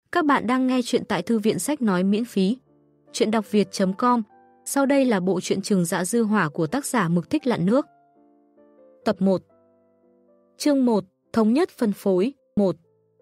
Các bạn đang nghe chuyện tại Thư viện Sách Nói miễn phí. Chuyện đọc việt.com. Sau đây là bộ truyện Trường Dạ Dư Hỏa của tác giả Mực Thích Lặn Nước. Tập 1. Chương 1. Thống nhất phân phối 1.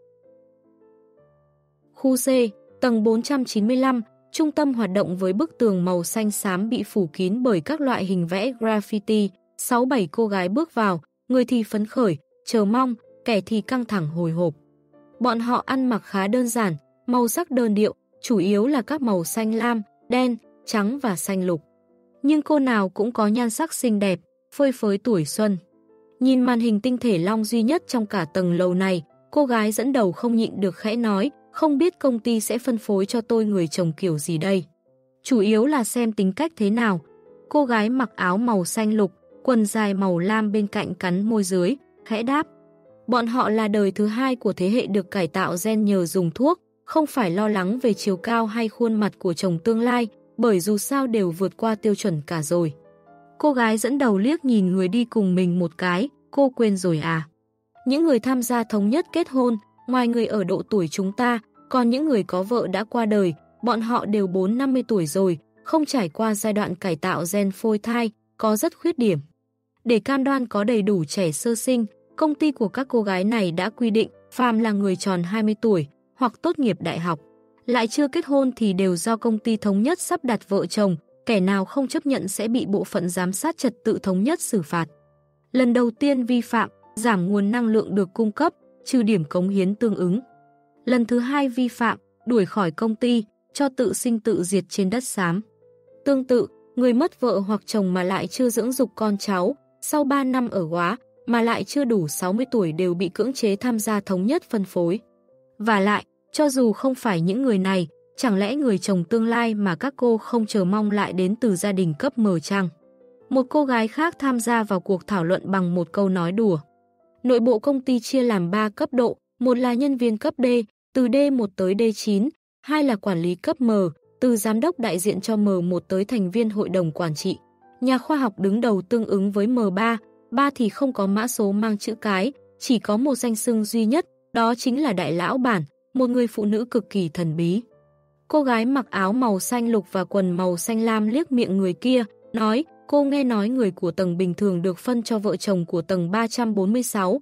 Khu C, tầng 495, trung tâm hoạt động với bức tường màu xanh xám bị phủ kín bởi các loại hình vẽ graffiti. 6-7 cô gái bước vào, người thì phấn khởi, chờ mong, kẻ thì căng thẳng hồi hộp. Bọn họ ăn mặc khá đơn giản, màu sắc đơn điệu, chủ yếu là các màu xanh lam, đen, trắng và xanh lục. Nhưng cô nào cũng có nhan sắc xinh đẹp, phơi phới tuổi xuân. Nhìn màn hình tinh thể long duy nhất trong cả tầng lầu này, cô gái dẫn đầu không nhịn được khẽ nói, không biết công ty sẽ phân phối cho tôi người chồng kiểu gì đây. Chủ yếu là xem tính cách thế nào. Cô gái mặc áo màu xanh lục, quần dài màu lam bên cạnh cắn môi dưới, khẽ đáp. Bọn họ là đời thứ hai của thế hệ được cải tạo gen nhờ dùng thuốc, không phải lo lắng về chiều cao hay khuôn mặt của chồng tương lai, bởi dù sao đều vượt qua tiêu chuẩn cả rồi. Cô gái dẫn đầu liếc nhìn người đi cùng mình một cái, cô quên rồi à? Những người tham gia thống nhất kết hôn, ngoài người ở độ tuổi chúng ta, còn những người có vợ đã qua đời, bọn họ đều 4-50 tuổi rồi, không trải qua giai đoạn cải tạo gen phôi thai, có rất khuyết điểm. Để cam đoan có đầy đủ trẻ sơ sinh, công ty của các cô gái này đã quy định phàm là người tròn 20 tuổi hoặc tốt nghiệp đại học, lại chưa kết hôn thì đều do công ty thống nhất sắp đặt vợ chồng, kẻ nào không chấp nhận sẽ bị bộ phận giám sát trật tự thống nhất xử phạt. Lần đầu tiên vi phạm, giảm nguồn năng lượng được cung cấp, trừ điểm cống hiến tương ứng. Lần thứ hai vi phạm, đuổi khỏi công ty, cho tự sinh tự diệt trên đất xám. Tương tự, người mất vợ hoặc chồng mà lại chưa dưỡng dục con cháu, sau 3 năm ở góa, mà lại chưa đủ 60 tuổi đều bị cưỡng chế tham gia thống nhất phân phối. Và lại, cho dù không phải những người này, chẳng lẽ người chồng tương lai mà các cô không chờ mong lại đến từ gia đình cấp M chăng? Một cô gái khác tham gia vào cuộc thảo luận bằng một câu nói đùa. Nội bộ công ty chia làm 3 cấp độ, một là nhân viên cấp D, từ D1 tới D9, hai là quản lý cấp M, từ giám đốc đại diện cho M1 tới thành viên hội đồng quản trị. Nhà khoa học đứng đầu tương ứng với M3, 3 thì không có mã số mang chữ cái, chỉ có một danh xưng duy nhất, đó chính là đại lão bản, một người phụ nữ cực kỳ thần bí. Cô gái mặc áo màu xanh lục và quần màu xanh lam liếc miệng người kia, nói, cô nghe nói người của tầng bình thường được phân cho vợ chồng của tầng 346,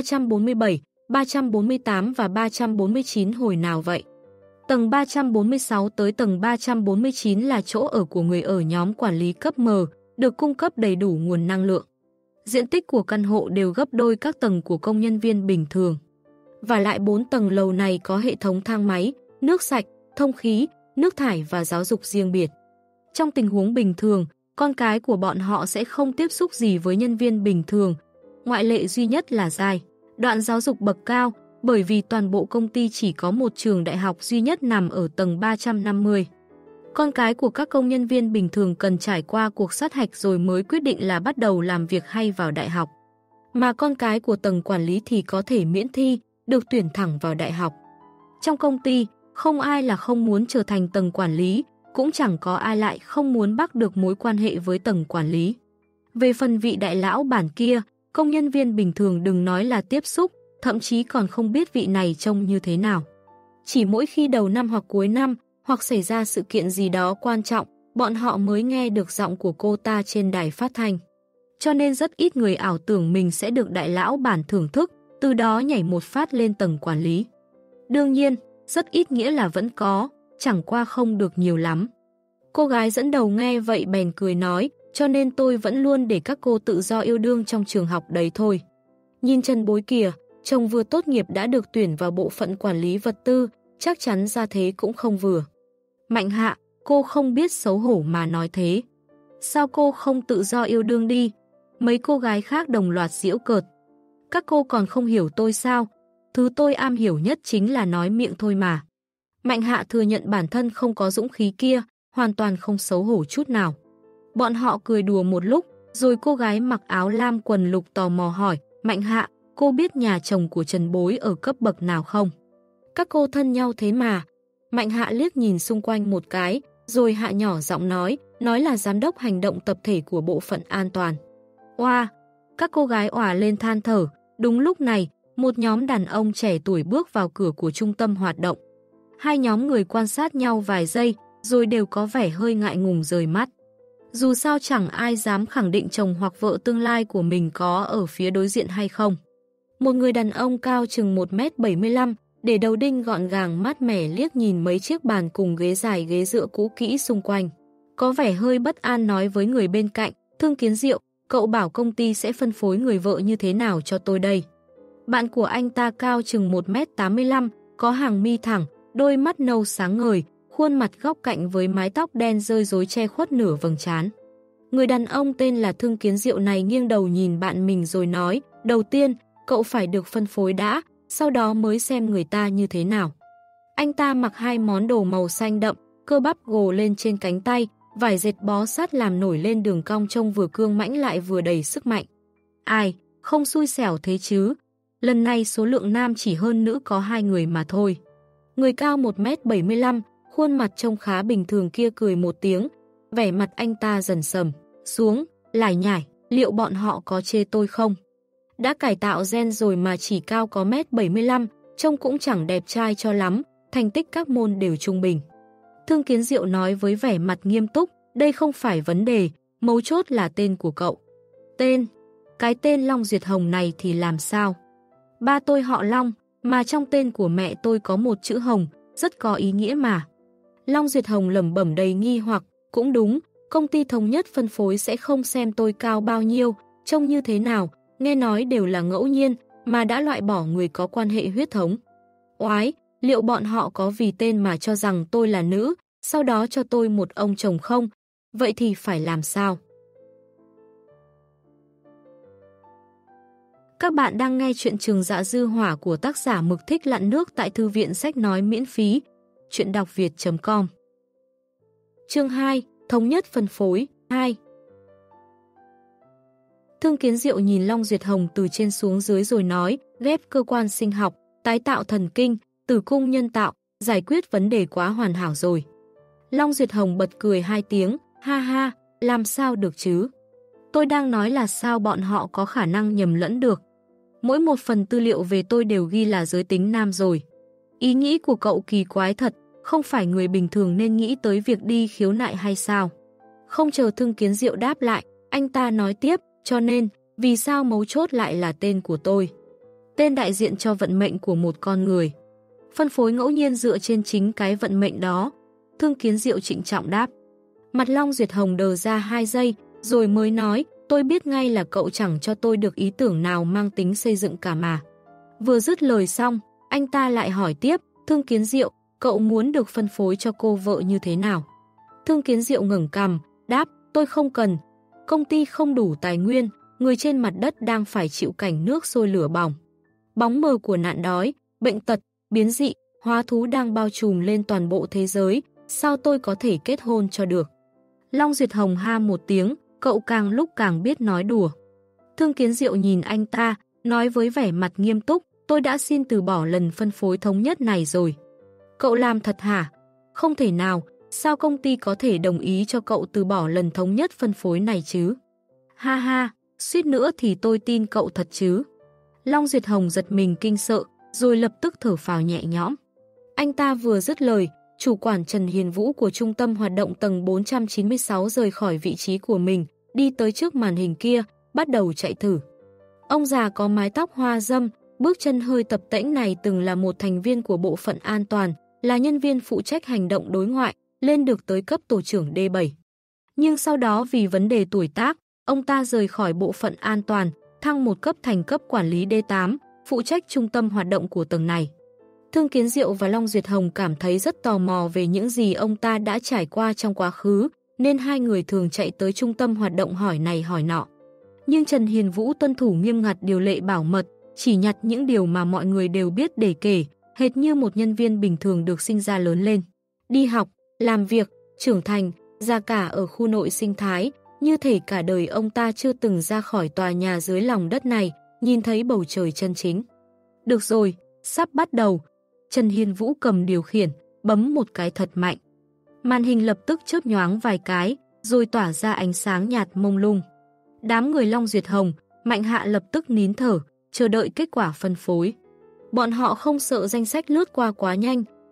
347, 348 và 349 hồi nào vậy? Tầng 346 tới tầng 349 là chỗ ở của người ở nhóm quản lý cấp M, được cung cấp đầy đủ nguồn năng lượng. Diện tích của căn hộ đều gấp đôi các tầng của công nhân viên bình thường. Và lại 4 tầng lầu này có hệ thống thang máy, nước sạch, thông khí, nước thải và giáo dục riêng biệt. Trong tình huống bình thường, con cái của bọn họ sẽ không tiếp xúc gì với nhân viên bình thường. Ngoại lệ duy nhất là giai đoạn giáo dục bậc cao, bởi vì toàn bộ công ty chỉ có một trường đại học duy nhất nằm ở tầng 350. Con cái của các công nhân viên bình thường cần trải qua cuộc sát hạch rồi mới quyết định là bắt đầu làm việc hay vào đại học. Mà con cái của tầng quản lý thì có thể miễn thi, được tuyển thẳng vào đại học. Trong công ty, không ai là không muốn trở thành tầng quản lý, cũng chẳng có ai lại không muốn bắt được mối quan hệ với tầng quản lý. Về phần vị đại lão bản kia, công nhân viên bình thường đừng nói là tiếp xúc, thậm chí còn không biết vị này trông như thế nào. Chỉ mỗi khi đầu năm hoặc cuối năm, hoặc xảy ra sự kiện gì đó quan trọng, bọn họ mới nghe được giọng của cô ta trên đài phát thanh. Cho nên rất ít người ảo tưởng mình sẽ được đại lão bản thưởng thức, từ đó nhảy một phát lên tầng quản lý. Đương nhiên, rất ít nghĩa là vẫn có, chẳng qua không được nhiều lắm. Cô gái dẫn đầu nghe vậy bèn cười nói, cho nên tôi vẫn luôn để các cô tự do yêu đương trong trường học đấy thôi. Nhìn chân bối kìa, chồng vừa tốt nghiệp đã được tuyển vào bộ phận quản lý vật tư, chắc chắn ra thế cũng không vừa. Mạnh Hạ, cô không biết xấu hổ mà nói thế. Sao cô không tự do yêu đương đi? Mấy cô gái khác đồng loạt giễu cợt. Các cô còn không hiểu tôi sao? Thứ tôi am hiểu nhất chính là nói miệng thôi mà. Mạnh Hạ thừa nhận bản thân không có dũng khí kia, hoàn toàn không xấu hổ chút nào. Bọn họ cười đùa một lúc, rồi cô gái mặc áo lam quần lục tò mò hỏi, Mạnh Hạ, cô biết nhà chồng của Trần Bối ở cấp bậc nào không? Các cô thân nhau thế mà. Mạnh Hạ liếc nhìn xung quanh một cái, rồi hạ nhỏ giọng nói là giám đốc hành động tập thể của bộ phận an toàn. Oa! Các cô gái òa lên than thở. Đúng lúc này, một nhóm đàn ông trẻ tuổi bước vào cửa của trung tâm hoạt động. Hai nhóm người quan sát nhau vài giây, rồi đều có vẻ hơi ngại ngùng rời mắt. Dù sao chẳng ai dám khẳng định chồng hoặc vợ tương lai của mình có ở phía đối diện hay không. Một người đàn ông cao chừng 1m75, để đầu đinh gọn gàng mát mẻ liếc nhìn mấy chiếc bàn cùng ghế dài ghế dựa cũ kỹ xung quanh. Có vẻ hơi bất an nói với người bên cạnh, Thương Kiến Diệu, cậu bảo công ty sẽ phân phối người vợ như thế nào cho tôi đây? Bạn của anh ta cao chừng 1m85, có hàng mi thẳng, đôi mắt nâu sáng ngời, khuôn mặt góc cạnh với mái tóc đen rơi rối che khuất nửa vầng trán. Người đàn ông tên là Thương Kiến Diệu này nghiêng đầu nhìn bạn mình rồi nói, đầu tiên, cậu phải được phân phối đã, sau đó mới xem người ta như thế nào. Anh ta mặc hai món đồ màu xanh đậm, cơ bắp gồ lên trên cánh tay, vải dệt bó sát làm nổi lên đường cong trông vừa cương mãnh lại vừa đầy sức mạnh. Ai, không xui xẻo thế chứ. Lần này số lượng nam chỉ hơn nữ có 2 người mà thôi. Người cao 1m75, khuôn mặt trông khá bình thường kia cười một tiếng, vẻ mặt anh ta dần sầm xuống, lải nhải, liệu bọn họ có chê tôi không? Đã cải tạo gen rồi mà chỉ cao có 1m75, trông cũng chẳng đẹp trai cho lắm, thành tích các môn đều trung bình. Thương Kiến Diệu nói với vẻ mặt nghiêm túc, đây không phải vấn đề, mấu chốt là tên của cậu. Tên? Cái tên Long Duyệt Hồng này thì làm sao? Ba tôi họ Long, mà trong tên của mẹ tôi có một chữ Hồng, rất có ý nghĩa mà. Long Duyệt Hồng lẩm bẩm đầy nghi hoặc, cũng đúng, công ty thống nhất phân phối sẽ không xem tôi cao bao nhiêu, trông như thế nào, nghe nói đều là ngẫu nhiên, mà đã loại bỏ người có quan hệ huyết thống. Oái, liệu bọn họ có vì tên mà cho rằng tôi là nữ, sau đó cho tôi một ông chồng không? Vậy thì phải làm sao? Các bạn đang nghe chuyện Trường Dạ Dư Hỏa của tác giả Mực Thích Lặn Nước tại Thư viện Sách Nói miễn phí. Chuyện đọc việt.com. Chương 2. Thống nhất phân phối 2. Thương Kiến Diệu nhìn Long Duyệt Hồng từ trên xuống dưới rồi nói, ghép cơ quan sinh học, tái tạo thần kinh, tử cung nhân tạo, giải quyết vấn đề quá hoàn hảo rồi. Long Duyệt Hồng bật cười 2 tiếng, ha ha, làm sao được chứ? Tôi đang nói là sao bọn họ có khả năng nhầm lẫn được. Mỗi một phần tư liệu về tôi đều ghi là giới tính nam rồi. Ý nghĩ của cậu kỳ quái thật, không phải người bình thường nên nghĩ tới việc đi khiếu nại hay sao? Không chờ Thương Kiến Diệu đáp lại, anh ta nói tiếp, cho nên, vì sao mấu chốt lại là tên của tôi? Tên đại diện cho vận mệnh của một con người. Phân phối ngẫu nhiên dựa trên chính cái vận mệnh đó. Thương Kiến Diệu trịnh trọng đáp. Mặt Long Duyệt Hồng đờ ra 2 giây, rồi mới nói, tôi biết ngay là cậu chẳng cho tôi được ý tưởng nào mang tính xây dựng cả mà. Vừa dứt lời xong, anh ta lại hỏi tiếp, Thương Kiến Diệu, cậu muốn được phân phối cho cô vợ như thế nào? Thương Kiến Diệu ngẩng cằm, đáp, tôi không cần. Công ty không đủ tài nguyên, người trên mặt đất đang phải chịu cảnh nước sôi lửa bỏng. Bóng mờ của nạn đói, bệnh tật, biến dị, hóa thú đang bao trùm lên toàn bộ thế giới, sao tôi có thể kết hôn cho được? Long Duyệt Hồng ha một tiếng, cậu càng lúc càng biết nói đùa. Thương Kiến Diệu nhìn anh ta, nói với vẻ mặt nghiêm túc, tôi đã xin từ bỏ lần phân phối thống nhất này rồi. Cậu làm thật hả? Không thể nào, sao công ty có thể đồng ý cho cậu từ bỏ lần thống nhất phân phối này chứ? Ha ha, suýt nữa thì tôi tin cậu thật chứ. Long Duyệt Hồng giật mình kinh sợ, rồi lập tức thở phào nhẹ nhõm. Anh ta vừa dứt lời, chủ quản Trần Hiền Vũ của trung tâm hoạt động tầng 496 rời khỏi vị trí của mình, đi tới trước màn hình kia, bắt đầu chạy thử. Ông già có mái tóc hoa râm, bước chân hơi tập tễnh này từng là một thành viên của bộ phận an toàn, là nhân viên phụ trách hành động đối ngoại, lên được tới cấp tổ trưởng D7. Nhưng sau đó vì vấn đề tuổi tác, ông ta rời khỏi bộ phận an toàn, thăng một cấp thành cấp quản lý D8, phụ trách trung tâm hoạt động của tầng này. Thương Kiến Diệu và Long Duyệt Hồng cảm thấy rất tò mò về những gì ông ta đã trải qua trong quá khứ, nên hai người thường chạy tới trung tâm hoạt động hỏi này hỏi nọ. Nhưng Trần Hiền Vũ tuân thủ nghiêm ngặt điều lệ bảo mật, chỉ nhặt những điều mà mọi người đều biết để kể, hệt như một nhân viên bình thường được sinh ra lớn lên. Đi học, làm việc, trưởng thành, già cả ở khu nội sinh thái, như thể cả đời ông ta chưa từng ra khỏi tòa nhà dưới lòng đất này, nhìn thấy bầu trời chân chính. Được rồi, sắp bắt đầu. Trần Hiền Vũ cầm điều khiển, bấm một cái thật mạnh. Màn hình lập tức chớp nhoáng vài cái, rồi tỏa ra ánh sáng nhạt mông lung. Đám người Long Duyệt Hồng, Mạnh Hạ lập tức nín thở, chờ đợi kết quả phân phối. Bọn họ không sợ danh sách lướt qua quá nhanh,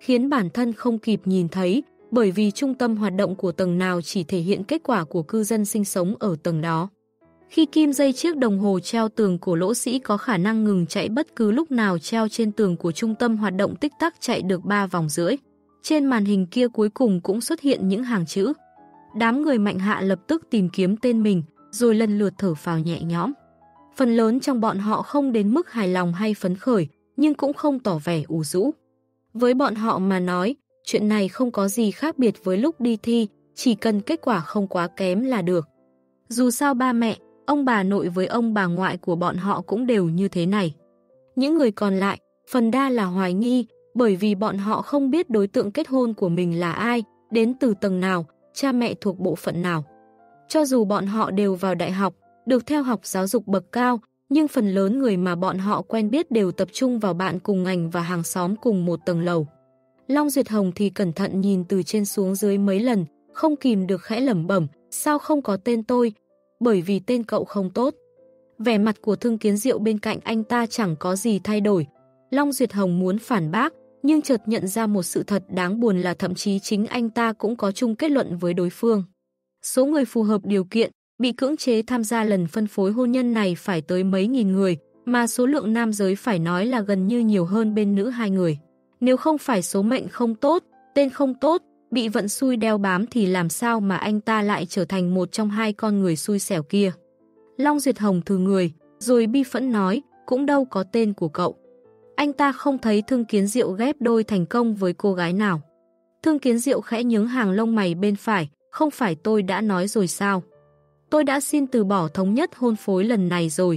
khiến bản thân không kịp nhìn thấy, bởi vì trung tâm hoạt động của tầng nào chỉ thể hiện kết quả của cư dân sinh sống ở tầng đó. Khi kim dây chiếc đồng hồ treo tường của Lỗ Sĩ có khả năng ngừng chạy bất cứ lúc nào treo trên tường của trung tâm hoạt động tích tắc chạy được 3 vòng rưỡi. Trên màn hình kia cuối cùng cũng xuất hiện những hàng chữ. Đám người Mạnh Hạ lập tức tìm kiếm tên mình, rồi lần lượt thở phào nhẹ nhõm. Phần lớn trong bọn họ không đến mức hài lòng hay phấn khởi, nhưng cũng không tỏ vẻ ủ rũ. Với bọn họ mà nói, chuyện này không có gì khác biệt với lúc đi thi, chỉ cần kết quả không quá kém là được. Dù sao ba mẹ, ông bà nội với ông bà ngoại của bọn họ cũng đều như thế này. Những người còn lại, phần đa là hoài nghi, bởi vì bọn họ không biết đối tượng kết hôn của mình là ai, đến từ tầng nào, cha mẹ thuộc bộ phận nào. Cho dù bọn họ đều vào đại học, được theo học giáo dục bậc cao, nhưng phần lớn người mà bọn họ quen biết đều tập trung vào bạn cùng ngành và hàng xóm cùng một tầng lầu. Long Duyệt Hồng thì cẩn thận nhìn từ trên xuống dưới mấy lần, không kìm được khẽ lẩm bẩm, sao không có tên tôi, bởi vì tên cậu không tốt. Vẻ mặt của Thương Kiến Diệu bên cạnh anh ta chẳng có gì thay đổi. Long Duyệt Hồng muốn phản bác, nhưng chợt nhận ra một sự thật đáng buồn là thậm chí chính anh ta cũng có chung kết luận với đối phương. Số người phù hợp điều kiện, bị cưỡng chế tham gia lần phân phối hôn nhân này phải tới mấy nghìn người, mà số lượng nam giới phải nói là gần như nhiều hơn bên nữ 2 người. Nếu không phải số mệnh không tốt, tên không tốt, bị vận xui đeo bám thì làm sao mà anh ta lại trở thành một trong 2 con người xui xẻo kia. Long Duyệt Hồng thừ người, rồi bi phẫn nói, cũng đâu có tên của cậu. Anh ta không thấy Thương Kiến Diệu ghép đôi thành công với cô gái nào. Thương Kiến Diệu khẽ nhướng hàng lông mày bên phải, không phải tôi đã nói rồi sao? Tôi đã xin từ bỏ thống nhất hôn phối lần này rồi.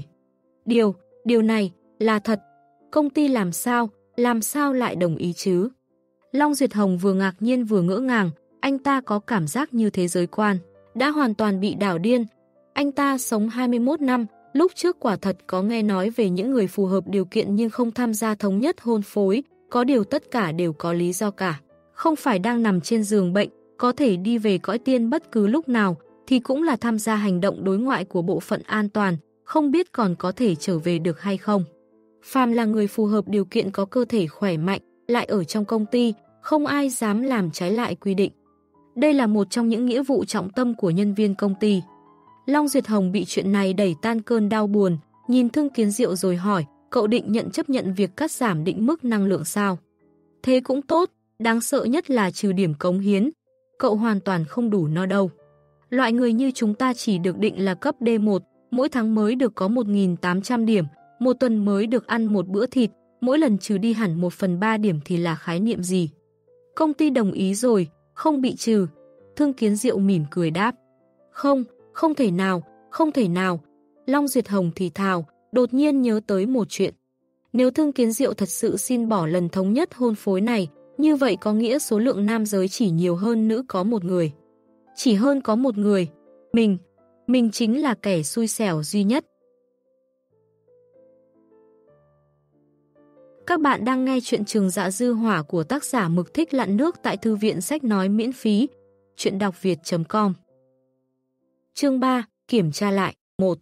Điều này là thật. Công ty làm sao lại đồng ý chứ? Long Duyệt Hồng vừa ngạc nhiên vừa ngỡ ngàng, anh ta có cảm giác như thế giới quan đã hoàn toàn bị đảo điên. Anh ta sống 21 năm, lúc trước quả thật có nghe nói về những người phù hợp điều kiện nhưng không tham gia thống nhất hôn phối, có điều tất cả đều có lý do cả. Không phải đang nằm trên giường bệnh, có thể đi về cõi tiên bất cứ lúc nào, thì cũng là tham gia hành động đối ngoại của bộ phận an toàn, không biết còn có thể trở về được hay không. Phàm là người phù hợp điều kiện có cơ thể khỏe mạnh, lại ở trong công ty, không ai dám làm trái lại quy định. Đây là một trong những nghĩa vụ trọng tâm của nhân viên công ty. Long Duyệt Hồng bị chuyện này đẩy tan cơn đau buồn, nhìn Thương Kiến Diệu rồi hỏi, cậu định chấp nhận việc cắt giảm định mức năng lượng sao? Thế cũng tốt, đáng sợ nhất là trừ điểm cống hiến. Cậu hoàn toàn không đủ no đâu. Loại người như chúng ta chỉ được định là cấp D1, mỗi tháng mới được có 1.800 điểm, một tuần mới được ăn một bữa thịt, mỗi lần trừ đi hẳn 1/3 điểm thì là khái niệm gì? Công ty đồng ý rồi, không bị trừ. Thương Kiến Diệu mỉm cười đáp. Không thể nào. Long Duyệt Hồng thì thào, đột nhiên nhớ tới một chuyện. Nếu Thương Kiến Diệu thật sự xin bỏ lần thống nhất hôn phối này, như vậy có nghĩa số lượng nam giới chỉ nhiều hơn nữ có một người. Chỉ hơn có một người. Mình chính là kẻ xui xẻo duy nhất. Các bạn đang nghe chuyện Trường Dạ Dư Hỏa của tác giả Mực Thích Lặn Nước tại Thư viện Sách Nói miễn phí. Chuyện đọc việt.com. Chương 3. Kiểm tra lại. 1.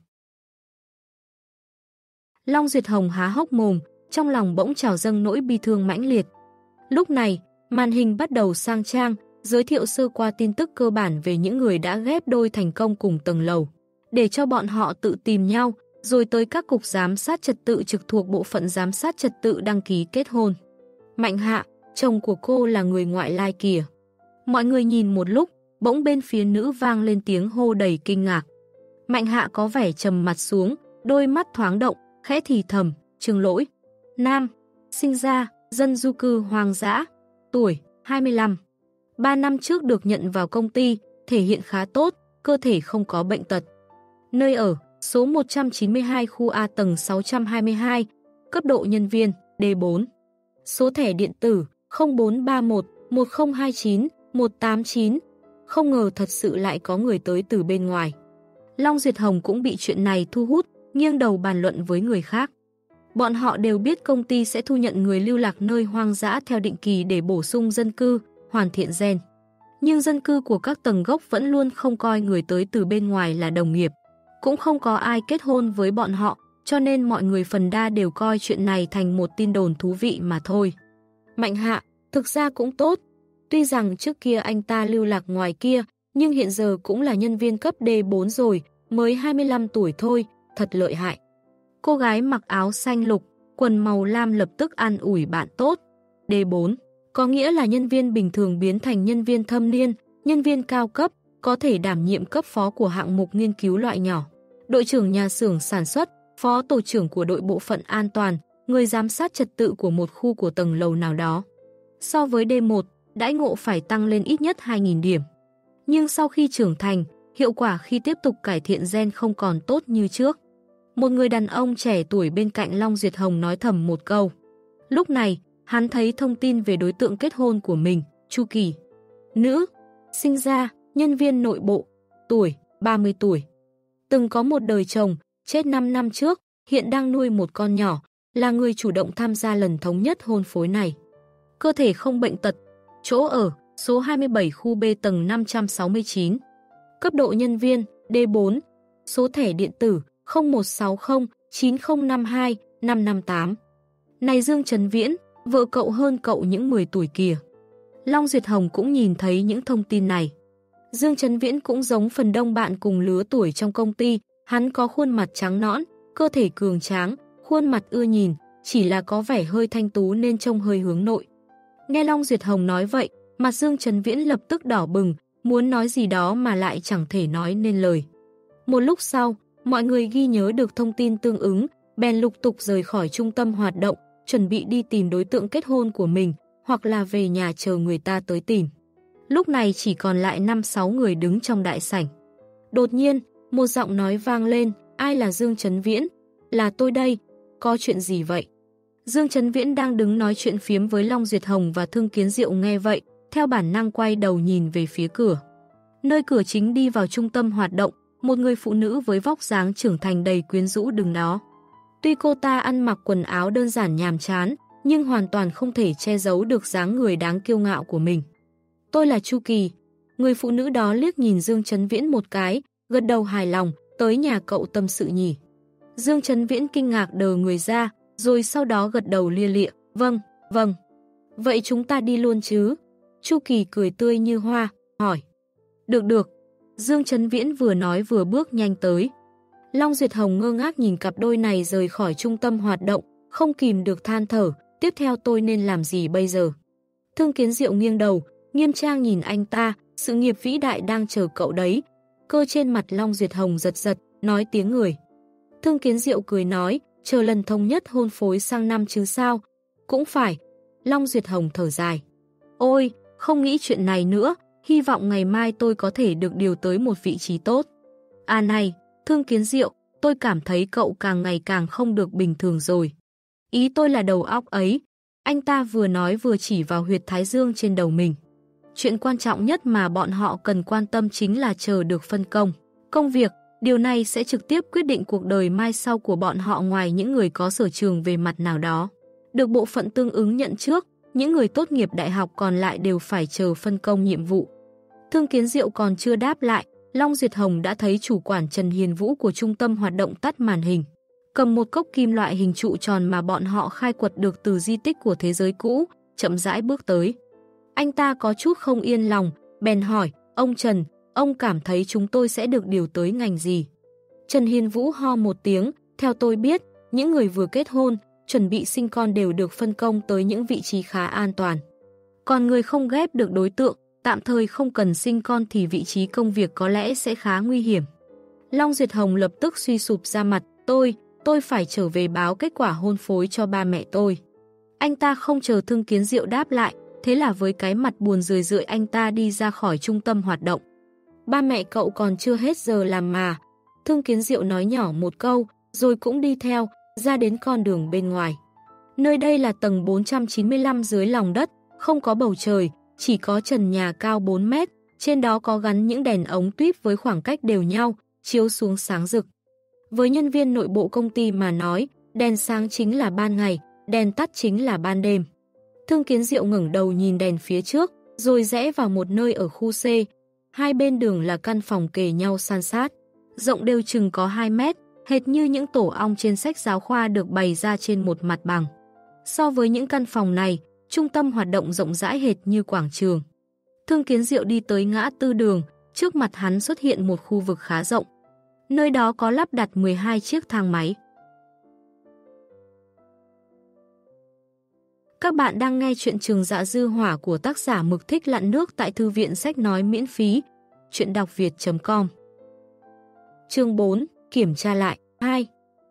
Long Duyệt Hồng há hốc mồm, trong lòng bỗng trào dâng nỗi bi thương mãnh liệt. Lúc này, màn hình bắt đầu sang trang, giới thiệu sơ qua tin tức cơ bản về những người đã ghép đôi thành công cùng tầng lầu, để cho bọn họ tự tìm nhau, rồi tới các cục giám sát trật tự trực thuộc bộ phận giám sát trật tự đăng ký kết hôn. Mạnh Hạ, chồng của cô là người ngoại lai kìa. Mọi người nhìn một lúc, bỗng bên phía nữ vang lên tiếng hô đầy kinh ngạc. Mạnh Hạ có vẻ trầm mặt xuống, đôi mắt thoáng động, khẽ thì thầm, Trương Lỗi. Nam, sinh ra, dân du cư hoang dã, tuổi 25. 3 năm trước được nhận vào công ty, thể hiện khá tốt, cơ thể không có bệnh tật. Nơi ở, số 192 khu A tầng 622, cấp độ nhân viên, D4. Số thẻ điện tử, 0431 1029 189. Không ngờ thật sự lại có người tới từ bên ngoài. Long Duyệt Hồng cũng bị chuyện này thu hút, nghiêng đầu bàn luận với người khác. Bọn họ đều biết công ty sẽ thu nhận người lưu lạc nơi hoang dã theo định kỳ để bổ sung dân cư, hoàn thiện gen. Nhưng dân cư của các tầng gốc vẫn luôn không coi người tới từ bên ngoài là đồng nghiệp. Cũng không có ai kết hôn với bọn họ, cho nên mọi người phần đa đều coi chuyện này thành một tin đồn thú vị mà thôi. Mạnh Hạ, Thực ra cũng tốt. Tuy rằng trước kia anh ta lưu lạc ngoài kia, nhưng hiện giờ cũng là nhân viên cấp D4 rồi, mới 25 tuổi thôi, thật lợi hại. Cô gái mặc áo xanh lục, quần màu lam lập tức an ủi bạn tốt. D4, có nghĩa là nhân viên bình thường biến thành nhân viên thâm niên, nhân viên cao cấp, có thể đảm nhiệm cấp phó của hạng mục nghiên cứu loại nhỏ. Đội trưởng nhà xưởng sản xuất, phó tổ trưởng của đội bộ phận an toàn, người giám sát trật tự của một khu của tầng lầu nào đó. So với D1, đãi ngộ phải tăng lên ít nhất 2.000 điểm. Nhưng sau khi trưởng thành, hiệu quả khi tiếp tục cải thiện gen không còn tốt như trước. Một người đàn ông trẻ tuổi bên cạnh Long Duyệt Hồng nói thầm một câu. Lúc này, hắn thấy thông tin về đối tượng kết hôn của mình, Chu Kỳ. Nữ, sinh ra, nhân viên nội bộ, tuổi, 30 tuổi. Từng có một đời chồng, chết 5 năm trước, hiện đang nuôi một con nhỏ, là người chủ động tham gia lần thống nhất hôn phối này. Cơ thể không bệnh tật, chỗ ở, số 27 khu B tầng 569. Cấp độ nhân viên, D4, số thẻ điện tử 0160 9052 558. Này Dương Trấn Viễn, vợ cậu hơn cậu những 10 tuổi kìa. Long Duyệt Hồng cũng nhìn thấy những thông tin này. Dương Trấn Viễn cũng giống phần đông bạn cùng lứa tuổi trong công ty, hắn có khuôn mặt trắng nõn, cơ thể cường tráng, khuôn mặt ưa nhìn, chỉ là có vẻ hơi thanh tú nên trông hơi hướng nội. Nghe Long Duyệt Hồng nói vậy, mặt Dương Trấn Viễn lập tức đỏ bừng, muốn nói gì đó mà lại chẳng thể nói nên lời. Một lúc sau, mọi người ghi nhớ được thông tin tương ứng, bèn lục tục rời khỏi trung tâm hoạt động, chuẩn bị đi tìm đối tượng kết hôn của mình, hoặc là về nhà chờ người ta tới tìm. Lúc này chỉ còn lại 5-6 người đứng trong đại sảnh. Đột nhiên, một giọng nói vang lên, ai là Dương Trấn Viễn? Là tôi đây, có chuyện gì vậy? Dương Trấn Viễn đang đứng nói chuyện phiếm với Long Duyệt Hồng và Thương Kiến Diệu nghe vậy, theo bản năng quay đầu nhìn về phía cửa. Nơi cửa chính đi vào trung tâm hoạt động, một người phụ nữ với vóc dáng trưởng thành đầy quyến rũ đứng đó. Tuy cô ta ăn mặc quần áo đơn giản nhàm chán, nhưng hoàn toàn không thể che giấu được dáng người đáng kiêu ngạo của mình. Tôi là Chu Kỳ. Người phụ nữ đó liếc nhìn Dương Trấn Viễn một cái, gật đầu hài lòng, tới nhà cậu tâm sự nhỉ. Dương Trấn Viễn kinh ngạc đờ người ra, rồi sau đó gật đầu lia lịa, vâng, vâng. Vậy chúng ta đi luôn chứ? Chu Kỳ cười tươi như hoa, hỏi. Được. Dương Trấn Viễn vừa nói vừa bước nhanh tới. Long Duyệt Hồng ngơ ngác nhìn cặp đôi này rời khỏi trung tâm hoạt động, không kìm được than thở, tiếp theo tôi nên làm gì bây giờ? Thương Kiến Diệu nghiêng đầu, nghiêm trang nhìn anh ta, sự nghiệp vĩ đại đang chờ cậu đấy. Cơ trên mặt Long Duyệt Hồng giật giật, nói tiếng người. Thương Kiến Diệu cười nói, chờ lần thống nhất hôn phối sang năm chứ sao? Cũng phải. Long Duyệt Hồng thở dài. Ôi, không nghĩ chuyện này nữa, hy vọng ngày mai tôi có thể được điều tới một vị trí tốt. À này, Thương Kiến Diệu, tôi cảm thấy cậu càng ngày càng không được bình thường rồi. Ý tôi là đầu óc ấy. Anh ta vừa nói vừa chỉ vào huyệt thái dương trên đầu mình. Chuyện quan trọng nhất mà bọn họ cần quan tâm chính là chờ được phân công. Công việc, điều này sẽ trực tiếp quyết định cuộc đời mai sau của bọn họ ngoài những người có sở trường về mặt nào đó. Được bộ phận tương ứng nhận trước, những người tốt nghiệp đại học còn lại đều phải chờ phân công nhiệm vụ. Thương Kiến Diệu còn chưa đáp lại, Long Duyệt Hồng đã thấy chủ quản Trần Hiền Vũ của trung tâm hoạt động tắt màn hình. Cầm một cốc kim loại hình trụ tròn mà bọn họ khai quật được từ di tích của thế giới cũ, chậm rãi bước tới. Anh ta có chút không yên lòng, bèn hỏi, ông Trần, ông cảm thấy chúng tôi sẽ được điều tới ngành gì? Trần Hiền Vũ ho một tiếng, theo tôi biết, những người vừa kết hôn, chuẩn bị sinh con đều được phân công tới những vị trí khá an toàn. Còn người không ghép được đối tượng, tạm thời không cần sinh con thì vị trí công việc có lẽ sẽ khá nguy hiểm. Long Duyệt Hồng lập tức suy sụp ra mặt, tôi phải trở về báo kết quả hôn phối cho ba mẹ tôi. Anh ta không chờ Thương Kiến Diệu đáp lại, thế là với cái mặt buồn rười rượi anh ta đi ra khỏi trung tâm hoạt động. Ba mẹ cậu còn chưa hết giờ làm mà. Thương Kiến Diệu nói nhỏ một câu, rồi cũng đi theo, ra đến con đường bên ngoài. Nơi đây là tầng 495 dưới lòng đất, không có bầu trời, chỉ có trần nhà cao 4 mét, trên đó có gắn những đèn ống tuyếp với khoảng cách đều nhau, chiếu xuống sáng rực. Với nhân viên nội bộ công ty mà nói, đèn sáng chính là ban ngày, đèn tắt chính là ban đêm. Thương Kiến Diệu ngẩng đầu nhìn đèn phía trước, rồi rẽ vào một nơi ở khu C. Hai bên đường là căn phòng kề nhau san sát, rộng đều chừng có 2 mét, hệt như những tổ ong trên sách giáo khoa được bày ra trên một mặt bằng. So với những căn phòng này, trung tâm hoạt động rộng rãi hệt như quảng trường. Thương Kiến Diệu đi tới ngã tư đường, trước mặt hắn xuất hiện một khu vực khá rộng. Nơi đó có lắp đặt 12 chiếc thang máy. Các bạn đang nghe chuyện Trường Dạ Dư Hỏa của tác giả Mực Thích Lặn Nước tại Thư viện Sách Nói miễn phí. Chuyện đọc việt.com. Chương 4. Kiểm tra lại 2.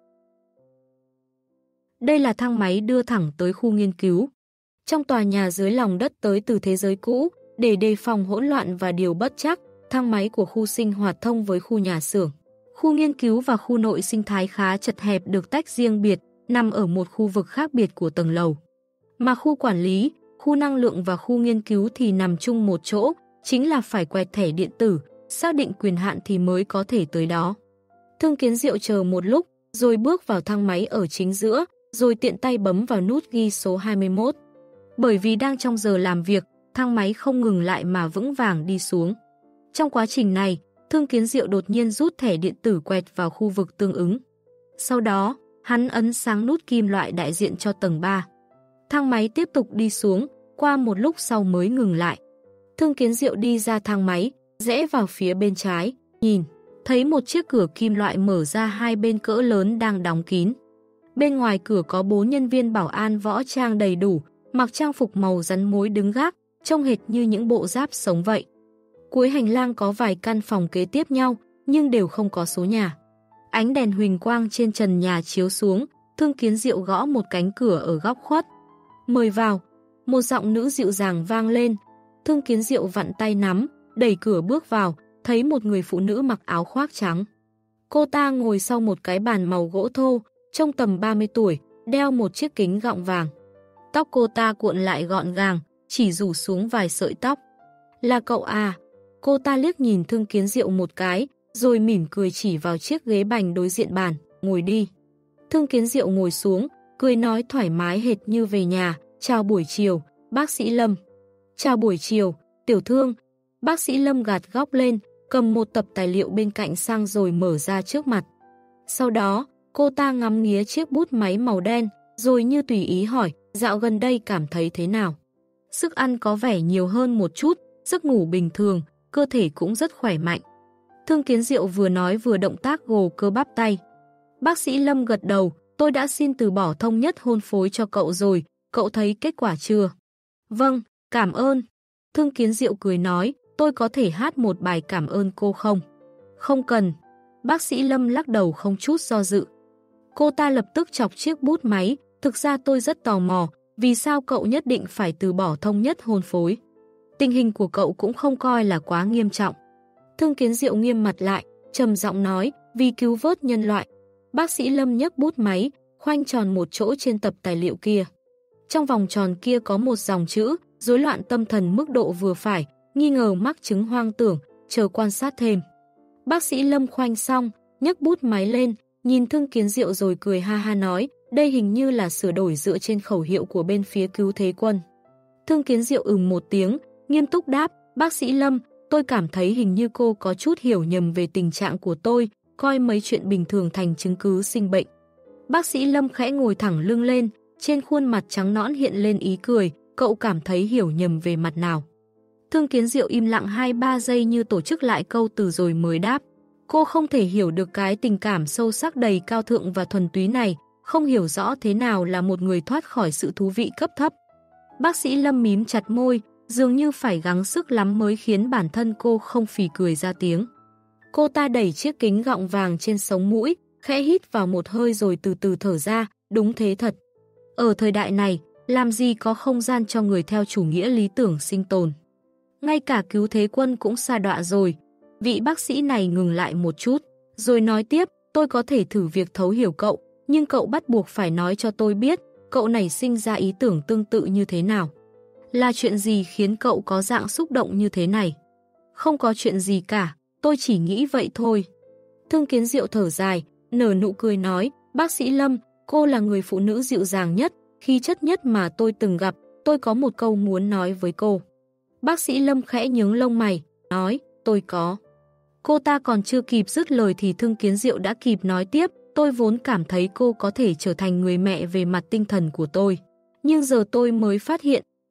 Đây là thang máy đưa thẳng tới khu nghiên cứu. Trong tòa nhà dưới lòng đất tới từ thế giới cũ, để đề phòng hỗn loạn và điều bất trắc, thang máy của khu sinh hoạt thông với khu nhà xưởng. Khu nghiên cứu và khu nội sinh thái khá chật hẹp được tách riêng biệt, nằm ở một khu vực khác biệt của tầng lầu. Mà khu quản lý, khu năng lượng và khu nghiên cứu thì nằm chung một chỗ, chính là phải quẹt thẻ điện tử, xác định quyền hạn thì mới có thể tới đó. Thương Kiến Diệu chờ một lúc, rồi bước vào thang máy ở chính giữa, rồi tiện tay bấm vào nút ghi số 21. Bởi vì đang trong giờ làm việc, thang máy không ngừng lại mà vững vàng đi xuống. Trong quá trình này, Thương Kiến Diệu đột nhiên rút thẻ điện tử quẹt vào khu vực tương ứng. Sau đó, hắn ấn sáng nút kim loại đại diện cho tầng 3. Thang máy tiếp tục đi xuống, qua một lúc sau mới ngừng lại. Thương Kiến Diệu đi ra thang máy, rẽ vào phía bên trái, nhìn, thấy một chiếc cửa kim loại mở ra hai bên cỡ lớn đang đóng kín. Bên ngoài cửa có 4 nhân viên bảo an võ trang đầy đủ, mặc trang phục màu rắn mối đứng gác, trông hệt như những bộ giáp sống vậy. Cuối hành lang có vài căn phòng kế tiếp nhau, nhưng đều không có số nhà. Ánh đèn huỳnh quang trên trần nhà chiếu xuống, Thương Kiến Diệu gõ một cánh cửa ở góc khuất. Mời vào, một giọng nữ dịu dàng vang lên. Thương Kiến Diệu vặn tay nắm, đẩy cửa bước vào, thấy một người phụ nữ mặc áo khoác trắng. Cô ta ngồi sau một cái bàn màu gỗ thô, trông tầm 30 tuổi, đeo một chiếc kính gọng vàng. Tóc cô ta cuộn lại gọn gàng, chỉ rủ xuống vài sợi tóc. Là cậu à? Cô ta liếc nhìn Thương Kiến Diệu một cái, rồi mỉm cười chỉ vào chiếc ghế bành đối diện bàn, ngồi đi. Thương Kiến Diệu ngồi xuống, cười nói thoải mái hệt như về nhà, chào buổi chiều, bác sĩ Lâm. Chào buổi chiều, tiểu Thương. Bác sĩ Lâm gạt góc lên, cầm một tập tài liệu bên cạnh sang rồi mở ra trước mặt. Sau đó, cô ta ngắm nghía chiếc bút máy màu đen, rồi như tùy ý hỏi, dạo gần đây cảm thấy thế nào? Sức ăn có vẻ nhiều hơn một chút, giấc ngủ bình thường, cơ thể cũng rất khỏe mạnh. Thương Kiến Diệu vừa nói vừa động tác gồ cơ bắp tay. Bác sĩ Lâm gật đầu, tôi đã xin từ bỏ thông nhất hôn phối cho cậu rồi, cậu thấy kết quả chưa? Vâng, cảm ơn. Thương Kiến Diệu cười nói, tôi có thể hát một bài cảm ơn cô không? Không cần. Bác sĩ Lâm lắc đầu không chút do dự. Cô ta lập tức chọc chiếc bút máy, thực ra tôi rất tò mò, vì sao cậu nhất định phải từ bỏ thông nhất hôn phối? Tình hình của cậu cũng không coi là quá nghiêm trọng. Thương Kiến Diệu nghiêm mặt lại, trầm giọng nói, vì cứu vớt nhân loại. Bác sĩ Lâm nhấc bút máy, khoanh tròn một chỗ trên tập tài liệu kia. Trong vòng tròn kia có một dòng chữ, rối loạn tâm thần mức độ vừa phải, nghi ngờ mắc chứng hoang tưởng, chờ quan sát thêm. Bác sĩ Lâm khoanh xong, nhấc bút máy lên, nhìn Thương Kiến Diệu rồi cười ha ha nói, đây hình như là sửa đổi dựa trên khẩu hiệu của bên phía cứu thế quân. Thương Kiến Diệu một tiếng, nghiêm túc đáp, bác sĩ Lâm, tôi cảm thấy hình như cô có chút hiểu nhầm về tình trạng của tôi, coi mấy chuyện bình thường thành chứng cứ sinh bệnh. Bác sĩ Lâm khẽ ngồi thẳng lưng lên, trên khuôn mặt trắng nõn hiện lên ý cười, cậu cảm thấy hiểu nhầm về mặt nào? Thương Kiến Diệu im lặng 2-3 giây như tổ chức lại câu từ rồi mới đáp. Cô không thể hiểu được cái tình cảm sâu sắc đầy cao thượng và thuần túy này, không hiểu rõ thế nào là một người thoát khỏi sự thú vị cấp thấp. Bác sĩ Lâm mím chặt môi, dường như phải gắng sức lắm mới khiến bản thân cô không phì cười ra tiếng. Cô ta đẩy chiếc kính gọng vàng trên sống mũi, khẽ hít vào một hơi rồi từ từ thở ra, đúng thế thật. Ở thời đại này, làm gì có không gian cho người theo chủ nghĩa lý tưởng sinh tồn. Ngay cả cứu thế quân cũng sa đọa rồi. Vị bác sĩ này ngừng lại một chút, rồi nói tiếp, tôi có thể thử việc thấu hiểu cậu, nhưng cậu bắt buộc phải nói cho tôi biết, cậu nảy sinh ra ý tưởng tương tự như thế nào. Là chuyện gì khiến cậu có dạng xúc động như thế này? Không có chuyện gì cả, tôi chỉ nghĩ vậy thôi. Thương Kiến Diệu thở dài, nở nụ cười nói, bác sĩ Lâm, cô là người phụ nữ dịu dàng nhất, khí chất nhất mà tôi từng gặp, tôi có một câu muốn nói với cô. Bác sĩ Lâm khẽ nhướng lông mày, nói, tôi có. Cô ta còn chưa kịp dứt lời thì Thương Kiến Diệu đã kịp nói tiếp, tôi vốn cảm thấy cô có thể trở thành người mẹ về mặt tinh thần của tôi. Nhưng giờ tôi mới phát hiện,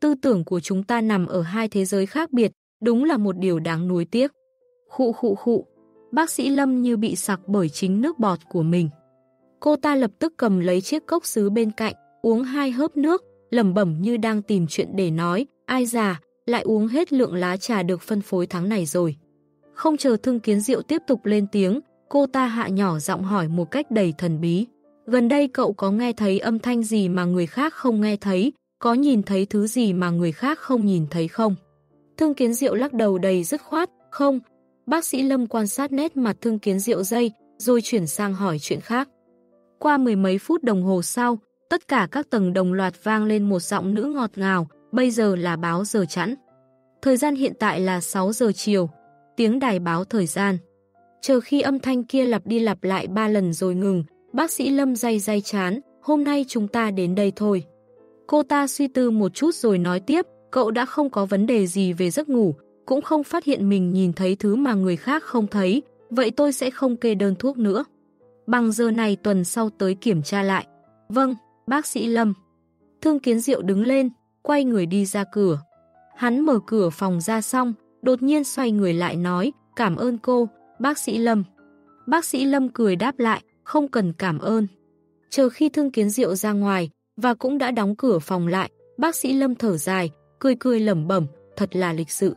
tư tưởng của chúng ta nằm ở hai thế giới khác biệt, đúng là một điều đáng nuối tiếc. Khụ khụ khụ, bác sĩ Lâm như bị sặc bởi chính nước bọt của mình. Cô ta lập tức cầm lấy chiếc cốc sứ bên cạnh, uống 2 hớp nước, lẩm bẩm như đang tìm chuyện để nói, ai già, lại uống hết lượng lá trà được phân phối tháng này rồi. Không chờ Thương Kiến Diệu tiếp tục lên tiếng, cô ta hạ nhỏ giọng hỏi một cách đầy thần bí. Gần đây cậu có nghe thấy âm thanh gì mà người khác không nghe thấy, có nhìn thấy thứ gì mà người khác không nhìn thấy không? Thương Kiến Diệu lắc đầu đầy dứt khoát, không. Bác sĩ Lâm quan sát nét mặt Thương Kiến Diệu giây, rồi chuyển sang hỏi chuyện khác. Qua 10 mấy phút đồng hồ sau, tất cả các tầng đồng loạt vang lên một giọng nữ ngọt ngào, bây giờ là báo giờ chẵn. Thời gian hiện tại là 6 giờ chiều, tiếng đài báo thời gian. Chờ khi âm thanh kia lặp đi lặp lại 3 lần rồi ngừng, bác sĩ Lâm day chán, hôm nay chúng ta đến đây thôi. Cô ta suy tư một chút rồi nói tiếp, cậu đã không có vấn đề gì về giấc ngủ, cũng không phát hiện mình nhìn thấy thứ mà người khác không thấy, vậy tôi sẽ không kê đơn thuốc nữa. Bằng giờ này tuần sau tới kiểm tra lại. Vâng, bác sĩ Lâm. Thương Kiến Diệu đứng lên, quay người đi ra cửa. Hắn mở cửa phòng ra xong, đột nhiên xoay người lại nói, cảm ơn cô, bác sĩ Lâm. Bác sĩ Lâm cười đáp lại, không cần cảm ơn. Chờ khi Thương Kiến Diệu ra ngoài, và cũng đã đóng cửa phòng lại, bác sĩ Lâm thở dài, cười lẩm bẩm, thật là lịch sự.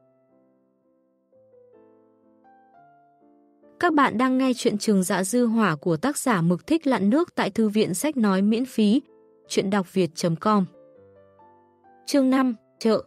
Các bạn đang nghe chuyện Trường Dạ Dư Hỏa của tác giả Mực Thích Lặn Nước tại Thư viện Sách Nói miễn phí, chuyện đọc việt.com. Chương 5, chợ.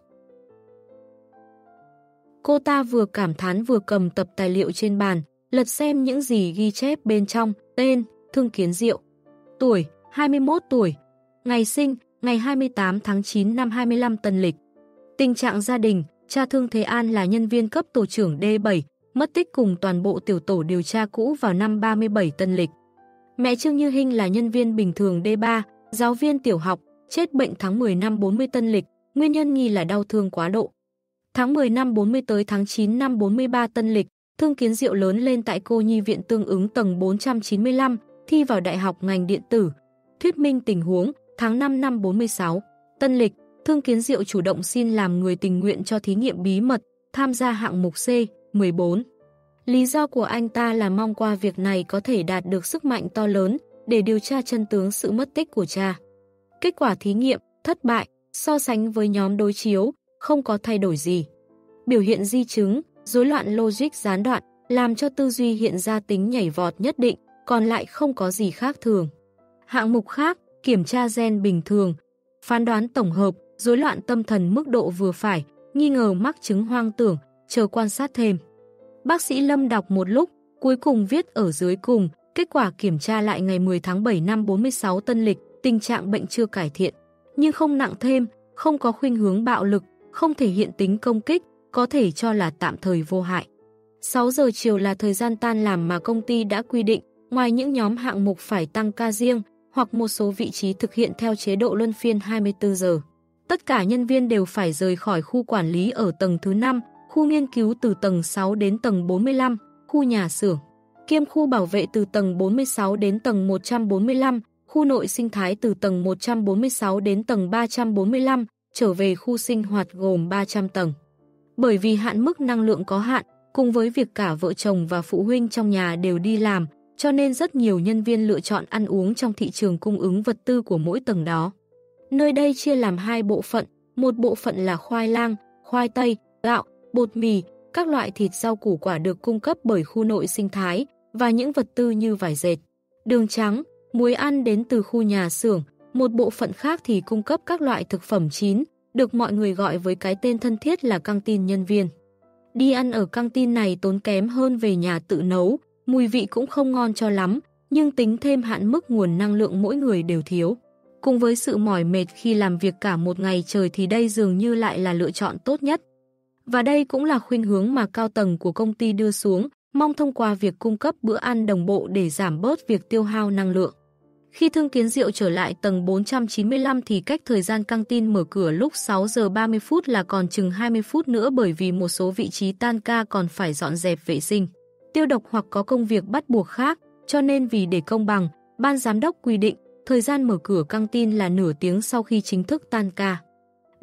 Cô ta vừa cảm thán vừa cầm tập tài liệu trên bàn, lật xem những gì ghi chép bên trong, tên, Thương Kiến Diệu. Tuổi, 21 tuổi. Ngày sinh, ngày 28 tháng 9 năm 25 Tân Lịch. Tình trạng gia đình, cha Thương Thế An là nhân viên cấp tổ trưởng D7, mất tích cùng toàn bộ tiểu tổ điều tra cũ vào năm 37 Tân Lịch. Mẹ Trương Như Hinh là nhân viên bình thường D3, giáo viên tiểu học, chết bệnh tháng 10 năm 40 Tân Lịch, nguyên nhân nghi là đau thương quá độ. Tháng 10 năm 40 tới tháng 9 năm 43 Tân Lịch, Thương Kiến Diệu lớn lên tại cô nhi viện tương ứng tầng 495, thi vào đại học ngành điện tử. Thuyết minh tình huống, tháng 5 năm 46 Tân Lịch, Thương Kiến Diệu chủ động xin làm người tình nguyện cho thí nghiệm bí mật, tham gia hạng mục C, 14. Lý do của anh ta là mong qua việc này có thể đạt được sức mạnh to lớn để điều tra chân tướng sự mất tích của cha. Kết quả thí nghiệm, thất bại, so sánh với nhóm đối chiếu, không có thay đổi gì. Biểu hiện di chứng, rối loạn logic gián đoạn, làm cho tư duy hiện ra tính nhảy vọt nhất định, còn lại không có gì khác thường. Hạng mục khác, kiểm tra gen bình thường, phán đoán tổng hợp, rối loạn tâm thần mức độ vừa phải, nghi ngờ mắc chứng hoang tưởng, chờ quan sát thêm. Bác sĩ Lâm đọc một lúc, cuối cùng viết ở dưới cùng, kết quả kiểm tra lại ngày 10 tháng 7 năm 46 Tân Lịch, tình trạng bệnh chưa cải thiện, nhưng không nặng thêm, không có khuynh hướng bạo lực, không thể hiện tính công kích, có thể cho là tạm thời vô hại. 6 giờ chiều là thời gian tan làm mà công ty đã quy định, ngoài những nhóm hạng mục phải tăng ca riêng, hoặc một số vị trí thực hiện theo chế độ luân phiên 24 giờ. Tất cả nhân viên đều phải rời khỏi khu quản lý ở tầng thứ 5, khu nghiên cứu từ tầng 6 đến tầng 45, khu nhà xưởng, kiêm khu bảo vệ từ tầng 46 đến tầng 145, khu nội sinh thái từ tầng 146 đến tầng 345, trở về khu sinh hoạt gồm 300 tầng. Bởi vì hạn mức năng lượng có hạn, cùng với việc cả vợ chồng và phụ huynh trong nhà đều đi làm, cho nên rất nhiều nhân viên lựa chọn ăn uống trong thị trường cung ứng vật tư của mỗi tầng đó. Nơi đây chia làm 2 bộ phận, một bộ phận là khoai lang, khoai tây, gạo, bột mì, các loại thịt rau củ quả được cung cấp bởi khu nội sinh thái và những vật tư như vải dệt, đường trắng, muối ăn đến từ khu nhà xưởng, một bộ phận khác thì cung cấp các loại thực phẩm chín, được mọi người gọi với cái tên thân thiết là căng tin nhân viên. Đi ăn ở căng tin này tốn kém hơn về nhà tự nấu, mùi vị cũng không ngon cho lắm, nhưng tính thêm hạn mức nguồn năng lượng mỗi người đều thiếu. Cùng với sự mỏi mệt khi làm việc cả một ngày trời thì đây dường như lại là lựa chọn tốt nhất. Và đây cũng là khuynh hướng mà cao tầng của công ty đưa xuống, mong thông qua việc cung cấp bữa ăn đồng bộ để giảm bớt việc tiêu hao năng lượng. Khi Thương Kiến Diệu trở lại tầng 495 thì cách thời gian căng tin mở cửa lúc 6 giờ 30 phút là còn chừng 20 phút nữa, bởi vì một số vị trí tan ca còn phải dọn dẹp vệ sinh, tiêu độc hoặc có công việc bắt buộc khác, cho nên vì để công bằng, ban giám đốc quy định thời gian mở cửa căng tin là nửa tiếng sau khi chính thức tan ca.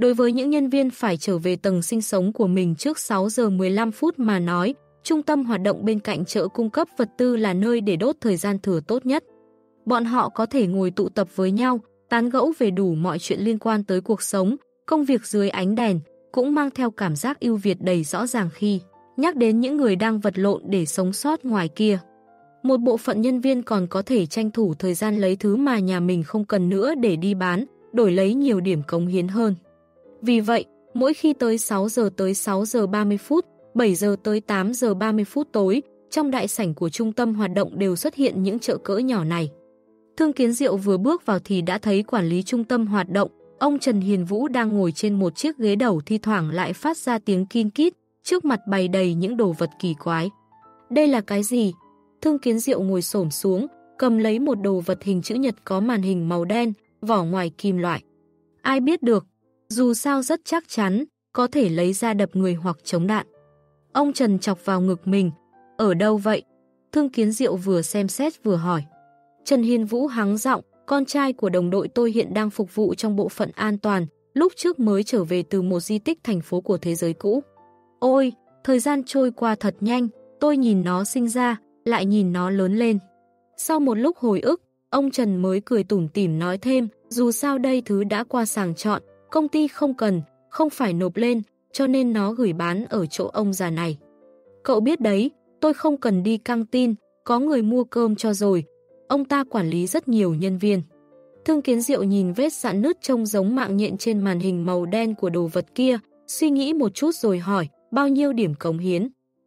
Đối với những nhân viên phải trở về tầng sinh sống của mình trước 6 giờ 15 phút mà nói, trung tâm hoạt động bên cạnh chợ cung cấp vật tư là nơi để đốt thời gian thừa tốt nhất. Bọn họ có thể ngồi tụ tập với nhau, tán gẫu về đủ mọi chuyện liên quan tới cuộc sống, công việc dưới ánh đèn, cũng mang theo cảm giác ưu việt đầy rõ ràng khi nhắc đến những người đang vật lộn để sống sót ngoài kia. Một bộ phận nhân viên còn có thể tranh thủ thời gian lấy thứ mà nhà mình không cần nữa để đi bán, đổi lấy nhiều điểm cống hiến hơn. Vì vậy, mỗi khi tới 6 giờ tới 6 giờ 30 phút, 7 giờ tới 8 giờ 30 phút tối, trong đại sảnh của trung tâm hoạt động đều xuất hiện những chợ cỡ nhỏ này. Thương Kiến Diệu vừa bước vào thì đã thấy quản lý trung tâm hoạt động, ông Trần Hiền Vũ đang ngồi trên một chiếc ghế đầu thi thoảng lại phát ra tiếng kin kít, trước mặt bày đầy những đồ vật kỳ quái. Đây là cái gì? Thương Kiến Diệu ngồi xổm xuống, cầm lấy một đồ vật hình chữ nhật có màn hình màu đen, vỏ ngoài kim loại. Ai biết được, dù sao rất chắc chắn, có thể lấy ra đập người hoặc chống đạn. Ông Trần chọc vào ngực mình. Ở đâu vậy? Thương Kiến Diệu vừa xem xét vừa hỏi. Trần Hiền Vũ hắng giọng, con trai của đồng đội tôi hiện đang phục vụ trong bộ phận an toàn, lúc trước mới trở về từ một di tích thành phố của thế giới cũ. Ôi, thời gian trôi qua thật nhanh, tôi nhìn nó sinh ra, lại nhìn nó lớn lên. Sau một lúc hồi ức, ông Trần mới cười tủm tỉm nói thêm, dù sao đây thứ đã qua sàng chọn, công ty không cần, không phải nộp lên, cho nên nó gửi bán ở chỗ ông già này. Cậu biết đấy, tôi không cần đi căng tin, có người mua cơm cho rồi. Ông ta quản lý rất nhiều nhân viên. Thương Kiến Diệu nhìn vết rạn nứt trông giống mạng nhện trên màn hình màu đen của đồ vật kia, suy nghĩ một chút rồi hỏi, bao nhiêu điểm cống hiến?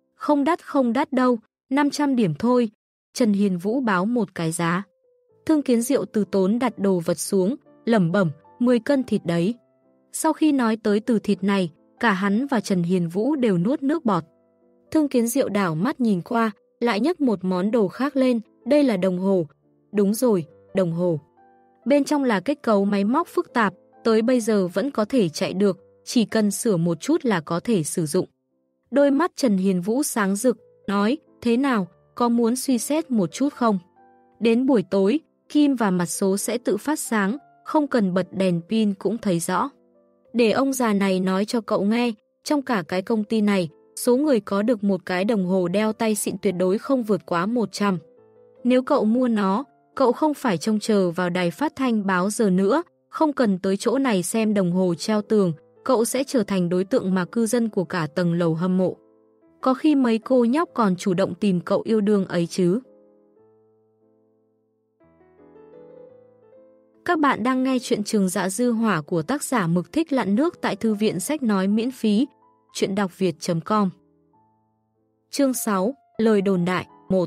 Không đắt đâu, 500 điểm thôi. Trần Hiền Vũ báo một cái giá. Thương Kiến Diệu từ tốn đặt đồ vật xuống, lẩm bẩm, 10 cân thịt đấy. Sau khi nói tới từ thịt này, cả hắn và Trần Hiền Vũ đều nuốt nước bọt. Thương Kiến Diệu đảo mắt nhìn qua, lại nhấc một món đồ khác lên, đây là đồng hồ. Đúng rồi, đồng hồ. Bên trong là kết cấu máy móc phức tạp, tới bây giờ vẫn có thể chạy được, chỉ cần sửa một chút là có thể sử dụng. Đôi mắt Trần Hiền Vũ sáng rực, nói, thế nào, có muốn suy xét một chút không? Đến buổi tối, kim và mặt số sẽ tự phát sáng, không cần bật đèn pin cũng thấy rõ. Để ông già này nói cho cậu nghe, trong cả cái công ty này, số người có được một cái đồng hồ đeo tay xịn tuyệt đối không vượt quá 100. Nếu cậu mua nó, cậu không phải trông chờ vào đài phát thanh báo giờ nữa, không cần tới chỗ này xem đồng hồ treo tường, cậu sẽ trở thành đối tượng mà cư dân của cả tầng lầu hâm mộ. Có khi mấy cô nhóc còn chủ động tìm cậu yêu đương ấy chứ. Các bạn đang nghe chuyện Trường Dạ Dư Hỏa của tác giả Mực Thích Lặn Nước tại Thư viện Sách Nói miễn phí, chuyện đọc việt.com. Chương 6, Lời đồn đại 1.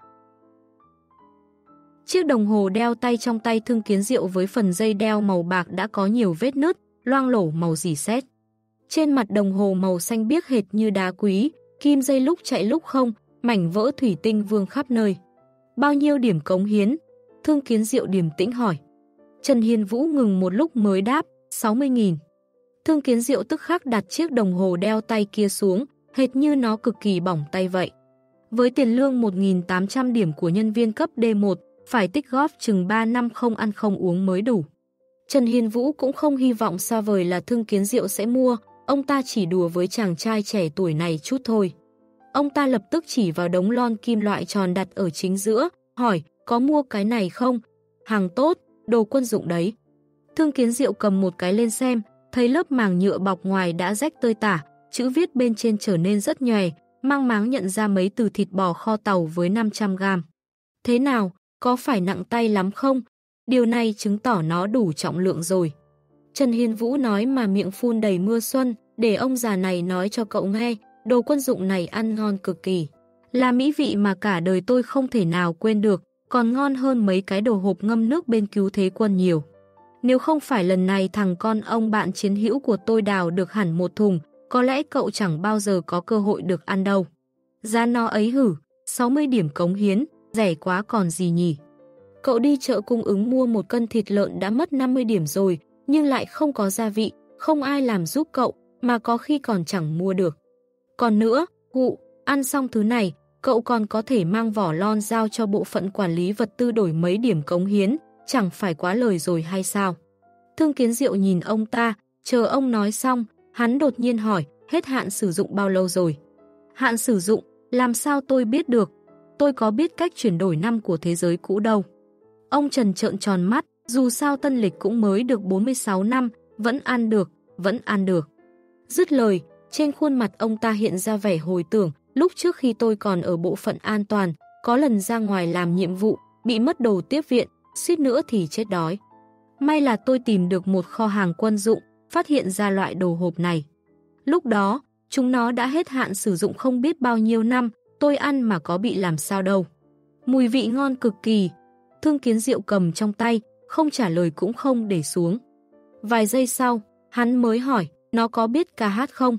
Chiếc đồng hồ đeo tay trong tay Thương Kiến Diệu với phần dây đeo màu bạc đã có nhiều vết nứt, loang lổ màu rỉ sét. Trên mặt đồng hồ màu xanh biếc hệt như đá quý, kim dây lúc chạy lúc không, mảnh vỡ thủy tinh vương khắp nơi. Bao nhiêu điểm cống hiến? Thương Kiến Diệu điềm tĩnh hỏi. Trần Hiền Vũ ngừng một lúc mới đáp, 60.000. Thương Kiến Diệu tức khắc đặt chiếc đồng hồ đeo tay kia xuống, hệt như nó cực kỳ bỏng tay vậy. Với tiền lương 1.800 điểm của nhân viên cấp D1, phải tích góp chừng 3 năm không ăn không uống mới đủ. Trần Hiền Vũ cũng không hy vọng xa vời là Thương Kiến Diệu sẽ mua, ông ta chỉ đùa với chàng trai trẻ tuổi này chút thôi. Ông ta lập tức chỉ vào đống lon kim loại tròn đặt ở chính giữa, hỏi, có mua cái này không? Hàng tốt, đồ quân dụng đấy. Thương Kiến Diệu cầm một cái lên xem, thấy lớp màng nhựa bọc ngoài đã rách tơi tả, chữ viết bên trên trở nên rất nhòe, mang máng nhận ra mấy từ thịt bò kho tàu với 500 gram. Thế nào, có phải nặng tay lắm không? Điều này chứng tỏ nó đủ trọng lượng rồi. Trần Hiền Vũ nói mà miệng phun đầy mưa xuân, để ông già này nói cho cậu nghe, đồ quân dụng này ăn ngon cực kỳ. Là mỹ vị mà cả đời tôi không thể nào quên được, còn ngon hơn mấy cái đồ hộp ngâm nước bên Cứu Thế Quân nhiều. Nếu không phải lần này thằng con ông bạn chiến hữu của tôi đào được hẳn một thùng, có lẽ cậu chẳng bao giờ có cơ hội được ăn đâu. Giá nó ấy hử, 60 điểm cống hiến, rẻ quá còn gì nhỉ? Cậu đi chợ cung ứng mua một cân thịt lợn đã mất 50 điểm rồi, nhưng lại không có gia vị, không ai làm giúp cậu, mà có khi còn chẳng mua được. Còn nữa, ăn xong thứ này, cậu còn có thể mang vỏ lon giao cho bộ phận quản lý vật tư đổi mấy điểm cống hiến, chẳng phải quá lời rồi hay sao? Thương Kiến Diệu nhìn ông ta, Chờ ông nói xong, hắn đột nhiên hỏi, hết hạn sử dụng bao lâu rồi? Hạn sử dụng, làm sao tôi biết được? Tôi có biết cách chuyển đổi năm của thế giới cũ đâu. Ông Trần trợn tròn mắt, dù sao tân lịch cũng mới được 46 năm, vẫn ăn được, vẫn ăn được. Dứt lời, trên khuôn mặt ông ta hiện ra vẻ hồi tưởng, lúc trước khi tôi còn ở bộ phận an toàn, có lần ra ngoài làm nhiệm vụ, bị mất đồ tiếp viện, suýt nữa thì chết đói. May là tôi tìm được một kho hàng quân dụng, phát hiện ra loại đồ hộp này. Lúc đó, chúng nó đã hết hạn sử dụng không biết bao nhiêu năm, tôi ăn mà có bị làm sao đâu. Mùi vị ngon cực kỳ. Thương Kiến Diệu cầm trong tay, không trả lời cũng không để xuống. Vài giây sau, hắn mới hỏi, nó có biết ca hát không?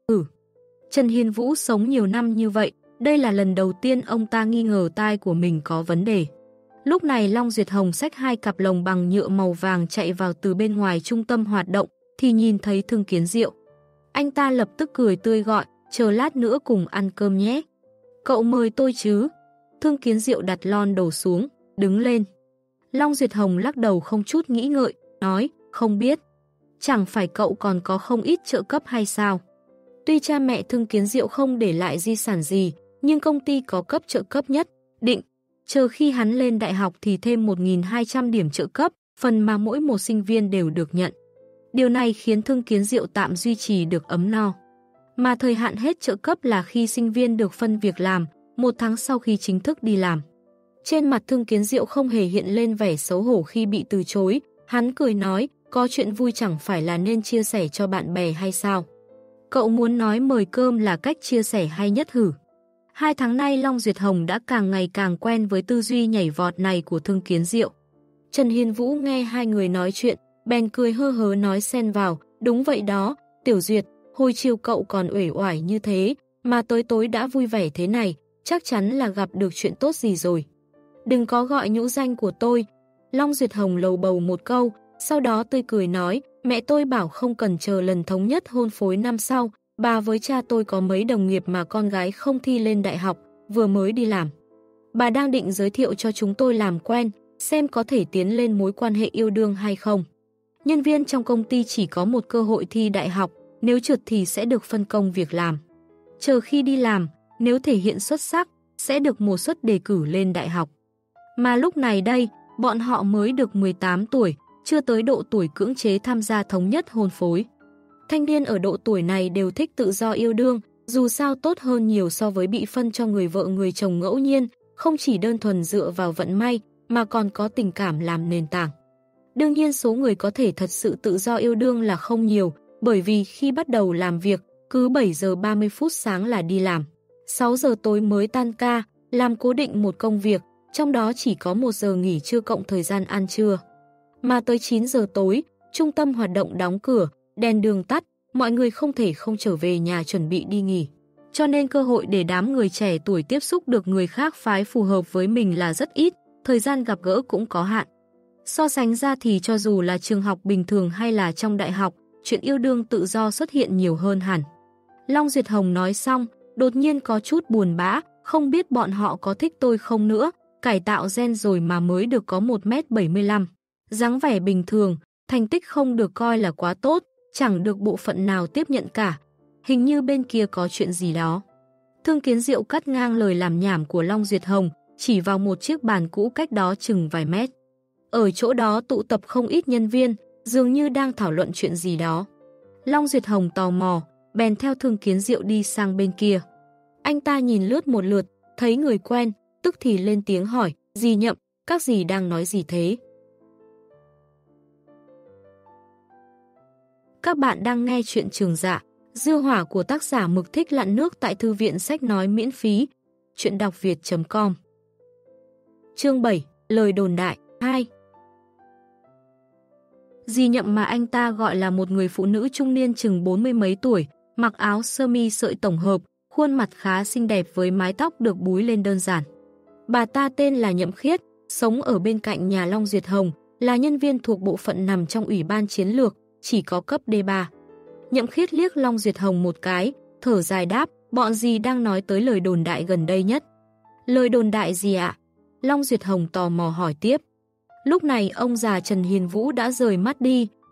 Trần Hiên Vũ sống nhiều năm như vậy, đây là lần đầu tiên ông ta nghi ngờ tai của mình có vấn đề. Lúc này Long Duyệt Hồng xách 2 cặp lồng bằng nhựa màu vàng chạy vào từ bên ngoài trung tâm hoạt động, thì nhìn thấy Thương Kiến Diệu. Anh ta lập tức cười tươi gọi, chờ lát nữa cùng ăn cơm nhé. Cậu mời tôi chứ? Thương Kiến Diệu đặt lon đồ xuống, đứng lên. Long Duyệt Hồng lắc đầu không chút nghĩ ngợi, nói, không biết. Chẳng phải cậu còn có không ít trợ cấp hay sao? Tuy cha mẹ Thương Kiến Diệu không để lại di sản gì, nhưng công ty có cấp trợ cấp nhất định. Chờ khi hắn lên đại học thì thêm 1.200 điểm trợ cấp, phần mà mỗi một sinh viên đều được nhận. Điều này khiến Thương Kiến Diệu tạm duy trì được ấm no. Mà thời hạn hết trợ cấp là khi sinh viên được phân việc làm, 1 tháng sau khi chính thức đi làm. Trên mặt Thương Kiến Diệu không hề hiện lên vẻ xấu hổ khi bị từ chối, hắn cười nói, có chuyện vui chẳng phải là nên chia sẻ cho bạn bè hay sao? Cậu muốn nói mời cơm là cách chia sẻ hay nhất hử? 2 tháng nay Long Duyệt Hồng đã càng ngày càng quen với tư duy nhảy vọt này của Thương Kiến Diệu. Trần Hiên Vũ nghe hai người nói chuyện, bèn cười hơ hớ nói xen vào, đúng vậy đó, Tiểu Duyệt, hồi chiều cậu còn uể oải như thế, mà tới tối đã vui vẻ thế này, chắc chắn là gặp được chuyện tốt gì rồi. Đừng có gọi nhũ danh của tôi. Long Duyệt Hồng lầu bầu một câu, sau đó tươi cười nói, mẹ tôi bảo không cần chờ lần thống nhất hôn phối năm sau, bà với cha tôi có mấy đồng nghiệp mà con gái không thi lên đại học, vừa mới đi làm. Bà đang định giới thiệu cho chúng tôi làm quen, xem có thể tiến lên mối quan hệ yêu đương hay không. Nhân viên trong công ty chỉ có một cơ hội thi đại học, nếu trượt thì sẽ được phân công việc làm. Chờ khi đi làm, nếu thể hiện xuất sắc, sẽ được một suất đề cử lên đại học. Mà lúc này đây, bọn họ mới được 18 tuổi, chưa tới độ tuổi cưỡng chế tham gia thống nhất hôn phối. Thanh niên ở độ tuổi này đều thích tự do yêu đương, dù sao tốt hơn nhiều so với bị phân cho người vợ người chồng ngẫu nhiên, không chỉ đơn thuần dựa vào vận may, mà còn có tình cảm làm nền tảng. Đương nhiên số người có thể thật sự tự do yêu đương là không nhiều, bởi vì khi bắt đầu làm việc, cứ 7 giờ 30 phút sáng là đi làm, 6 giờ tối mới tan ca, làm cố định một công việc, trong đó chỉ có 1 giờ nghỉ trưa cộng thời gian ăn trưa. Mà tới 9 giờ tối, trung tâm hoạt động đóng cửa, đèn đường tắt, mọi người không thể không trở về nhà chuẩn bị đi nghỉ. Cho nên cơ hội để đám người trẻ tuổi tiếp xúc được người khác phái phù hợp với mình là rất ít, thời gian gặp gỡ cũng có hạn. So sánh ra thì cho dù là trường học bình thường hay là trong đại học, chuyện yêu đương tự do xuất hiện nhiều hơn hẳn. Long Duyệt Hồng nói xong, đột nhiên có chút buồn bã, không biết bọn họ có thích tôi không nữa, cải tạo gen rồi mà mới được có 1m75. Dáng vẻ bình thường, thành tích không được coi là quá tốt, chẳng được bộ phận nào tiếp nhận cả. Hình như bên kia có chuyện gì đó. Thương Kiến Diệu cắt ngang lời làm nhảm của Long Duyệt Hồng, chỉ vào một chiếc bàn cũ cách đó chừng vài mét. Ở chỗ đó tụ tập không ít nhân viên, dường như đang thảo luận chuyện gì đó. Long Duyệt Hồng tò mò, bèn theo Thương Kiến Diệu đi sang bên kia. Anh ta nhìn lướt một lượt, thấy người quen, tức thì lên tiếng hỏi, dì Nhậm, các dì đang nói gì thế? Các bạn đang nghe chuyện Trường Dạ, Diêu Hỏa của tác giả Mực Thích Lặn Nước tại thư viện sách nói miễn phí, chuyện đọc việt.com. Chương 7, lời đồn đại 2. Dì Nhậm mà anh ta gọi là một người phụ nữ trung niên chừng 40 mấy tuổi, mặc áo sơ mi sợi tổng hợp, khuôn mặt khá xinh đẹp với mái tóc được búi lên đơn giản. Bà ta tên là Nhậm Khiết, sống ở bên cạnh nhà Long Duyệt Hồng, là nhân viên thuộc bộ phận nằm trong Ủy ban Chiến lược, chỉ có cấp D3. Nhậm Khiết liếc Long Duyệt Hồng một cái, thở dài đáp, bọn dì đang nói tới lời đồn đại gần đây nhất. Lời đồn đại gì ạ? Long Duyệt Hồng tò mò hỏi tiếp. Lúc này ông già Trần Hiền Vũ đã rời mắt đi,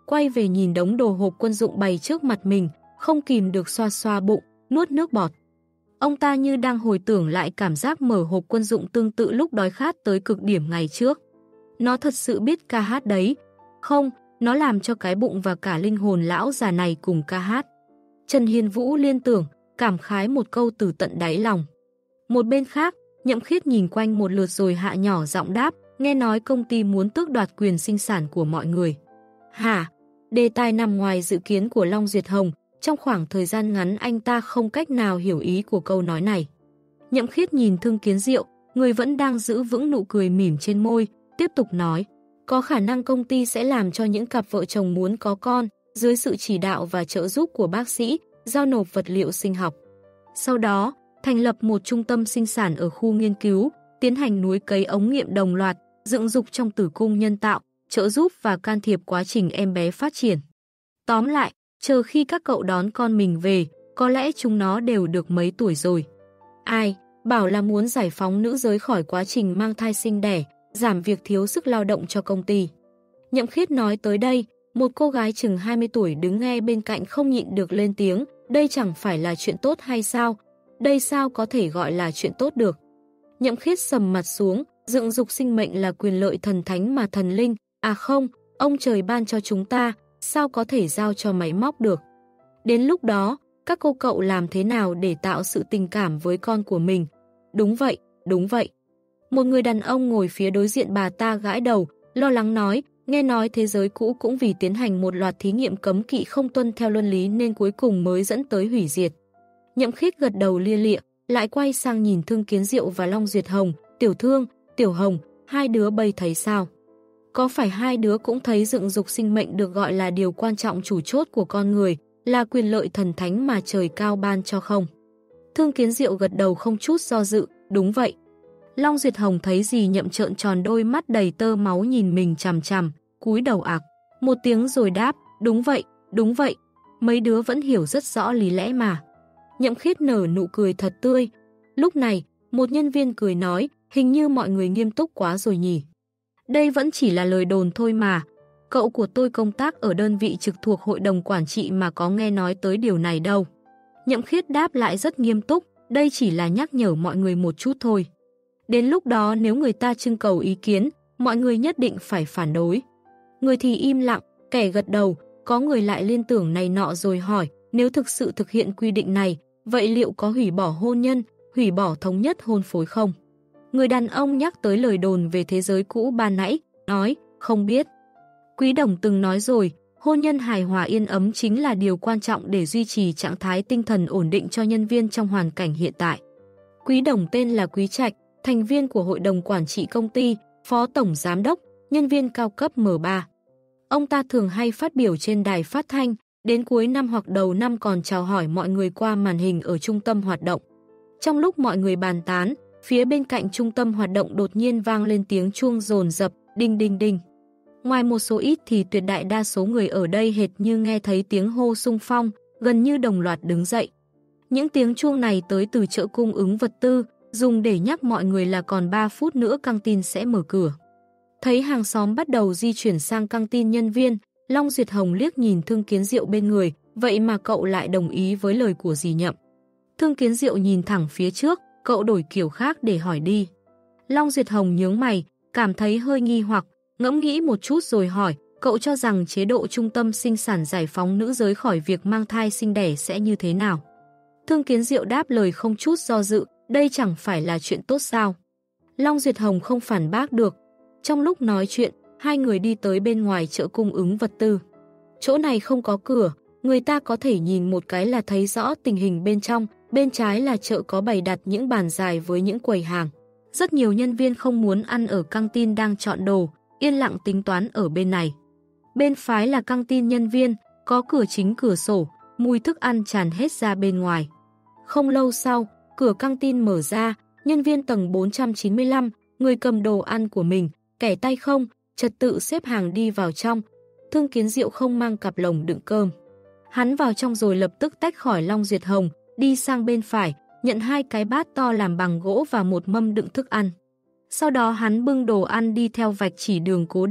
quay về nhìn đống đồ hộp quân dụng bày trước mặt mình, không kìm được xoa xoa bụng, nuốt nước bọt. Ông ta như đang hồi tưởng lại cảm giác mở hộp quân dụng tương tự lúc đói khát tới cực điểm ngày trước. Nó thật sự biết ca hát đấy. Không, nó làm cho cái bụng và cả linh hồn lão già này cùng ca hát. Trần Hiền Vũ liên tưởng, cảm khái một câu từ tận đáy lòng. Một bên khác, Nhậm Khiết nhìn quanh một lượt rồi hạ nhỏ giọng đáp, nghe nói công ty muốn tước đoạt quyền sinh sản của mọi người. Hả? Đề tài nằm ngoài dự kiến của Long Duyệt Hồng, trong khoảng thời gian ngắn anh ta không cách nào hiểu ý của câu nói này. Nhậm Khiết nhìn Thương Kiến Diệu, người vẫn đang giữ vững nụ cười mỉm trên môi, tiếp tục nói, có khả năng công ty sẽ làm cho những cặp vợ chồng muốn có con, dưới sự chỉ đạo và trợ giúp của bác sĩ, giao nộp vật liệu sinh học. Sau đó, thành lập một trung tâm sinh sản ở khu nghiên cứu, tiến hành núi cấy ống nghiệm đồng loạt, dựng dục trong tử cung nhân tạo, trợ giúp và can thiệp quá trình em bé phát triển. Tóm lại, chờ khi các cậu đón con mình về, có lẽ chúng nó đều được mấy tuổi rồi. Ai, bảo là muốn giải phóng nữ giới khỏi quá trình mang thai sinh đẻ, giảm việc thiếu sức lao động cho công ty. Nhậm Khiết nói tới đây, một cô gái chừng 20 tuổi đứng nghe bên cạnh không nhịn được lên tiếng, đây chẳng phải là chuyện tốt hay sao? Đây sao có thể gọi là chuyện tốt được? Nhậm Khiết sầm mặt xuống, dựng dục sinh mệnh là quyền lợi thần thánh mà thần linh, à không, ông trời ban cho chúng ta, sao có thể giao cho máy móc được? Đến lúc đó, các cô cậu làm thế nào để tạo sự tình cảm với con của mình? Đúng vậy, đúng vậy. Một người đàn ông ngồi phía đối diện bà ta gãi đầu, lo lắng nói, nghe nói thế giới cũ cũng vì tiến hành một loạt thí nghiệm cấm kỵ không tuân theo luân lý nên cuối cùng mới dẫn tới hủy diệt. Nhậm Khiết gật đầu lia lịa, lại quay sang nhìn Thương Kiến Diệu và Long Duyệt Hồng, Tiểu Thương, Tiểu Hồng, hai đứa bây thấy sao? Có phải hai đứa cũng thấy dựng dục sinh mệnh được gọi là điều quan trọng chủ chốt của con người, là quyền lợi thần thánh mà trời cao ban cho không? Thương Kiến Diệu gật đầu không chút do dự, đúng vậy. Long Duyệt Hồng thấy gì Nhậm trợn tròn đôi mắt đầy tơ máu nhìn mình chằm chằm, cúi đầu ạc, một tiếng rồi đáp, đúng vậy, đúng vậy. Mấy đứa vẫn hiểu rất rõ lý lẽ mà. Nhậm Khiết nở nụ cười thật tươi. Lúc này, một nhân viên cười nói, hình như mọi người nghiêm túc quá rồi nhỉ. Đây vẫn chỉ là lời đồn thôi mà. Cậu của tôi công tác ở đơn vị trực thuộc hội đồng quản trị mà có nghe nói tới điều này đâu. Nhậm Khiết đáp lại rất nghiêm túc, đây chỉ là nhắc nhở mọi người một chút thôi. Đến lúc đó nếu người ta trưng cầu ý kiến, mọi người nhất định phải phản đối. Người thì im lặng, kẻ gật đầu, có người lại liên tưởng này nọ rồi hỏi, nếu thực sự thực hiện quy định này, vậy liệu có hủy bỏ hôn nhân, hủy bỏ thống nhất hôn phối không? Người đàn ông nhắc tới lời đồn về thế giới cũ ban nãy, nói, không biết. Quý Đồng từng nói rồi, hôn nhân hài hòa yên ấm chính là điều quan trọng để duy trì trạng thái tinh thần ổn định cho nhân viên trong hoàn cảnh hiện tại. Quý Đồng tên là Quý Trạch, thành viên của hội đồng quản trị công ty, phó tổng giám đốc, nhân viên cao cấp M3. Ông ta thường hay phát biểu trên đài phát thanh, đến cuối năm hoặc đầu năm còn chào hỏi mọi người qua màn hình ở trung tâm hoạt động. Trong lúc mọi người bàn tán, phía bên cạnh trung tâm hoạt động đột nhiên vang lên tiếng chuông dồn dập, đinh đinh đinh. Ngoài một số ít thì tuyệt đại đa số người ở đây hệt như nghe thấy tiếng hô xung phong, gần như đồng loạt đứng dậy. Những tiếng chuông này tới từ chợ cung ứng vật tư, dùng để nhắc mọi người là còn 3 phút nữa căng tin sẽ mở cửa. Thấy hàng xóm bắt đầu di chuyển sang căng tin nhân viên, Long Duyệt Hồng liếc nhìn Thương Kiến Diệu bên người, vậy mà cậu lại đồng ý với lời của dì Nhậm. Thương Kiến Diệu nhìn thẳng phía trước, cậu đổi kiểu khác để hỏi đi. Long Duyệt Hồng nhướng mày, cảm thấy hơi nghi hoặc, ngẫm nghĩ một chút rồi hỏi, cậu cho rằng chế độ trung tâm sinh sản giải phóng nữ giới khỏi việc mang thai sinh đẻ sẽ như thế nào? Thương Kiến Diệu đáp lời không chút do dự, đây chẳng phải là chuyện tốt sao? Long Duyệt Hồng không phản bác được. Trong lúc nói chuyện, hai người đi tới bên ngoài chợ cung ứng vật tư. Chỗ này không có cửa, người ta có thể nhìn một cái là thấy rõ tình hình bên trong, bên trái là chợ có bày đặt những bàn dài với những quầy hàng. Rất nhiều nhân viên không muốn ăn ở căng tin đang chọn đồ, yên lặng tính toán ở bên này. Bên phải là căng tin nhân viên, có cửa chính cửa sổ, mùi thức ăn tràn hết ra bên ngoài. Không lâu sau, cửa căng tin mở ra, nhân viên tầng 495, người cầm đồ ăn của mình, kẻ tay không, trật tự xếp hàng đi vào trong. Thương Kiến Diệu không mang cặp lồng đựng cơm. Hắn vào trong rồi lập tức tách khỏi Long Duyệt Hồng, đi sang bên phải, nhận 2 cái bát to làm bằng gỗ và một mâm đựng thức ăn. Sau đó hắn bưng đồ ăn đi theo vạch chỉ đường cố định,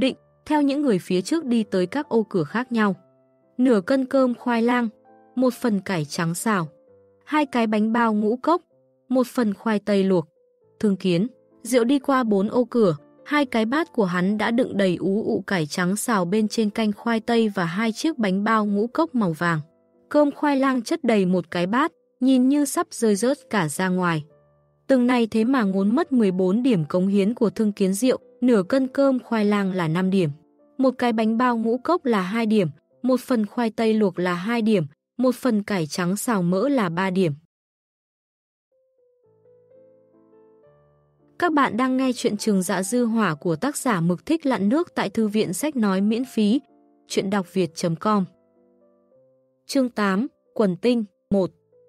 theo những người phía trước đi tới các ô cửa khác nhau. Nửa cân cơm khoai lang, một phần cải trắng xào, 2 cái bánh bao ngũ cốc, một phần khoai tây luộc. Thương Kiến Diệu đi qua 4 ô cửa, 2 cái bát của hắn đã đựng đầy ú ụ cải trắng xào bên trên canh khoai tây và 2 chiếc bánh bao ngũ cốc màu vàng. Cơm khoai lang chất đầy một cái bát, nhìn như sắp rơi rớt cả ra ngoài. Từng này thế mà ngốn mất 14 điểm cống hiến của Thương Kiến Diệu, nửa cân cơm khoai lang là 5 điểm, một cái bánh bao ngũ cốc là 2 điểm, một phần khoai tây luộc là 2 điểm, một phần cải trắng xào mỡ là 3 điểm. Các bạn đang nghe chuyện Trường Dạ Dư Hỏa của tác giả Mực Thích Lặn Nước tại Thư viện Sách Nói miễn phí, chuyện đọc việt.com. Chương 8, Quần Tinh 1.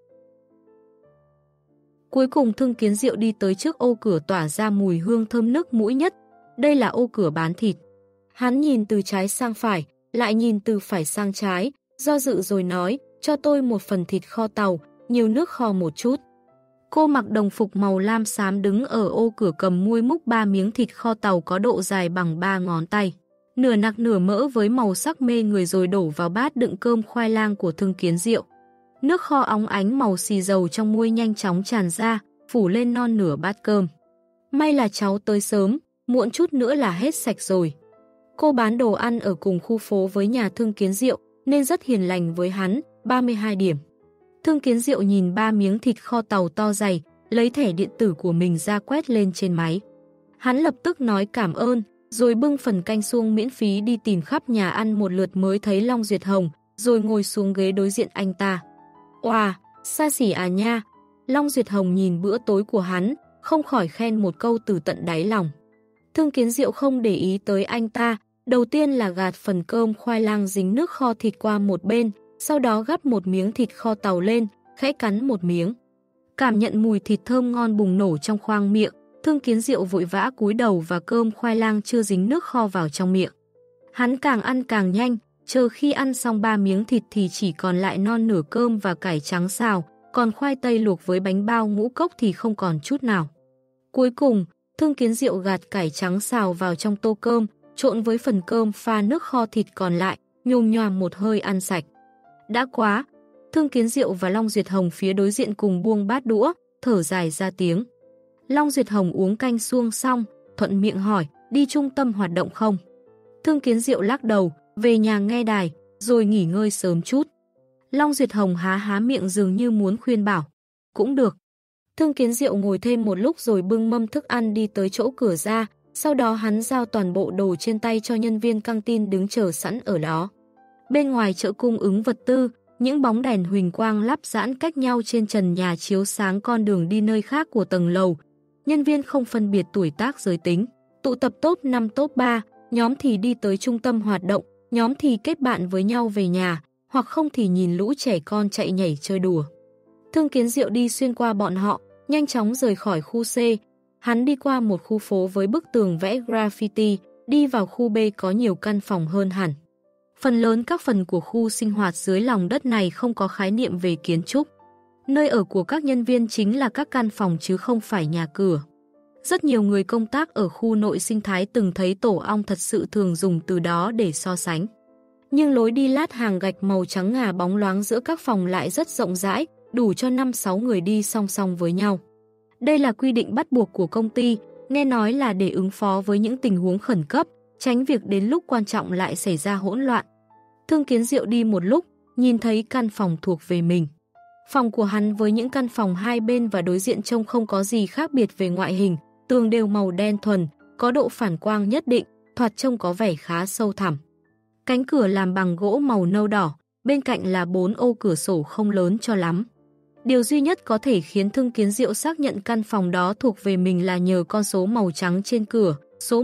Cuối cùng Thương Kiến Diệu đi tới trước ô cửa tỏa ra mùi hương thơm nức mũi nhất. Đây là ô cửa bán thịt. Hắn nhìn từ trái sang phải, lại nhìn từ phải sang trái, do dự rồi nói, cho tôi một phần thịt kho tàu, nhiều nước kho một chút. Cô mặc đồng phục màu lam xám đứng ở ô cửa cầm muôi múc 3 miếng thịt kho tàu có độ dài bằng 3 ngón tay. Nửa nạc nửa mỡ với màu sắc mê người rồi đổ vào bát đựng cơm khoai lang của Thương Kiến Diệu. Nước kho óng ánh màu xì dầu trong muôi nhanh chóng tràn ra, phủ lên non nửa bát cơm. May là cháu tới sớm, muộn chút nữa là hết sạch rồi. Cô bán đồ ăn ở cùng khu phố với nhà Thương Kiến Diệu nên rất hiền lành với hắn, 32 điểm. Thương Kiến Diệu nhìn 3 miếng thịt kho tàu to dày, lấy thẻ điện tử của mình ra quét lên trên máy. Hắn lập tức nói cảm ơn, rồi bưng phần canh suông miễn phí đi tìm khắp nhà ăn một lượt mới thấy Long Duyệt Hồng, rồi ngồi xuống ghế đối diện anh ta. Oà, xa xỉ à nha. Long Duyệt Hồng nhìn bữa tối của hắn, không khỏi khen một câu từ tận đáy lòng. Thương Kiến Diệu không để ý tới anh ta, đầu tiên là gạt phần cơm khoai lang dính nước kho thịt qua một bên, sau đó gắp một miếng thịt kho tàu lên, khẽ cắn một miếng. Cảm nhận mùi thịt thơm ngon bùng nổ trong khoang miệng, Thương Kiến Diệu vội vã cúi đầu và cơm khoai lang chưa dính nước kho vào trong miệng. Hắn càng ăn càng nhanh, chờ khi ăn xong 3 miếng thịt thì chỉ còn lại non nửa cơm và cải trắng xào, còn khoai tây luộc với bánh bao ngũ cốc thì không còn chút nào. Cuối cùng, Thương Kiến Diệu gạt cải trắng xào vào trong tô cơm, trộn với phần cơm pha nước kho thịt còn lại, nhồm nhoàm một hơi ăn sạch. Đã quá! Thương Kiến Diệu và Long Duyệt Hồng phía đối diện cùng buông bát đũa, thở dài ra tiếng. Long Duyệt Hồng uống canh suông xong, thuận miệng hỏi, đi trung tâm hoạt động không? Thương Kiến Diệu lắc đầu, về nhà nghe đài, rồi nghỉ ngơi sớm chút. Long Duyệt Hồng há miệng dường như muốn khuyên bảo. Cũng được. Thương Kiến Diệu ngồi thêm một lúc rồi bưng mâm thức ăn đi tới chỗ cửa ra, sau đó hắn giao toàn bộ đồ trên tay cho nhân viên căng tin đứng chờ sẵn ở đó. Bên ngoài chợ cung ứng vật tư, những bóng đèn huỳnh quang lắp giãn cách nhau trên trần nhà chiếu sáng con đường đi nơi khác của tầng lầu. Nhân viên không phân biệt tuổi tác giới tính, tụ tập top 5 top 3, nhóm thì đi tới trung tâm hoạt động, nhóm thì kết bạn với nhau về nhà, hoặc không thì nhìn lũ trẻ con chạy nhảy chơi đùa. Thương Kiến Diệu đi xuyên qua bọn họ, nhanh chóng rời khỏi khu C. Hắn đi qua một khu phố với bức tường vẽ graffiti, đi vào khu B có nhiều căn phòng hơn hẳn. Phần lớn các phần của khu sinh hoạt dưới lòng đất này không có khái niệm về kiến trúc. Nơi ở của các nhân viên chính là các căn phòng chứ không phải nhà cửa. Rất nhiều người công tác ở khu nội sinh thái từng thấy tổ ong thật sự thường dùng từ đó để so sánh. Nhưng lối đi lát hàng gạch màu trắng ngà bóng loáng giữa các phòng lại rất rộng rãi, đủ cho 5-6 người đi song song với nhau. Đây là quy định bắt buộc của công ty, nghe nói là để ứng phó với những tình huống khẩn cấp, tránh việc đến lúc quan trọng lại xảy ra hỗn loạn. Thương Kiến Diệu đi một lúc, nhìn thấy căn phòng thuộc về mình. Phòng của hắn với những căn phòng hai bên và đối diện trông không có gì khác biệt về ngoại hình, tường đều màu đen thuần, có độ phản quang nhất định, thoạt trông có vẻ khá sâu thẳm. Cánh cửa làm bằng gỗ màu nâu đỏ, bên cạnh là 4 ô cửa sổ không lớn cho lắm. Điều duy nhất có thể khiến Thương Kiến Diệu xác nhận căn phòng đó thuộc về mình là nhờ con số màu trắng trên cửa, số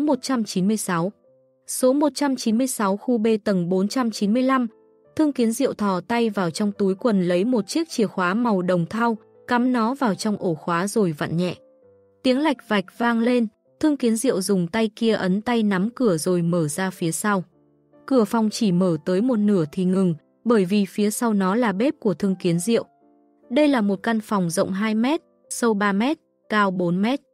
196. Số 196 khu B tầng 495. Thương Kiến Diệu thò tay vào trong túi quần lấy một chiếc chìa khóa màu đồng thau, cắm nó vào trong ổ khóa rồi vặn nhẹ. Tiếng lạch vạch vang lên, Thương Kiến Diệu dùng tay kia ấn tay nắm cửa rồi mở ra phía sau. Cửa phòng chỉ mở tới một nửa thì ngừng, bởi vì phía sau nó là bếp của Thương Kiến Diệu. Đây là một căn phòng rộng 2 mét, sâu 3 mét, cao 4 mét.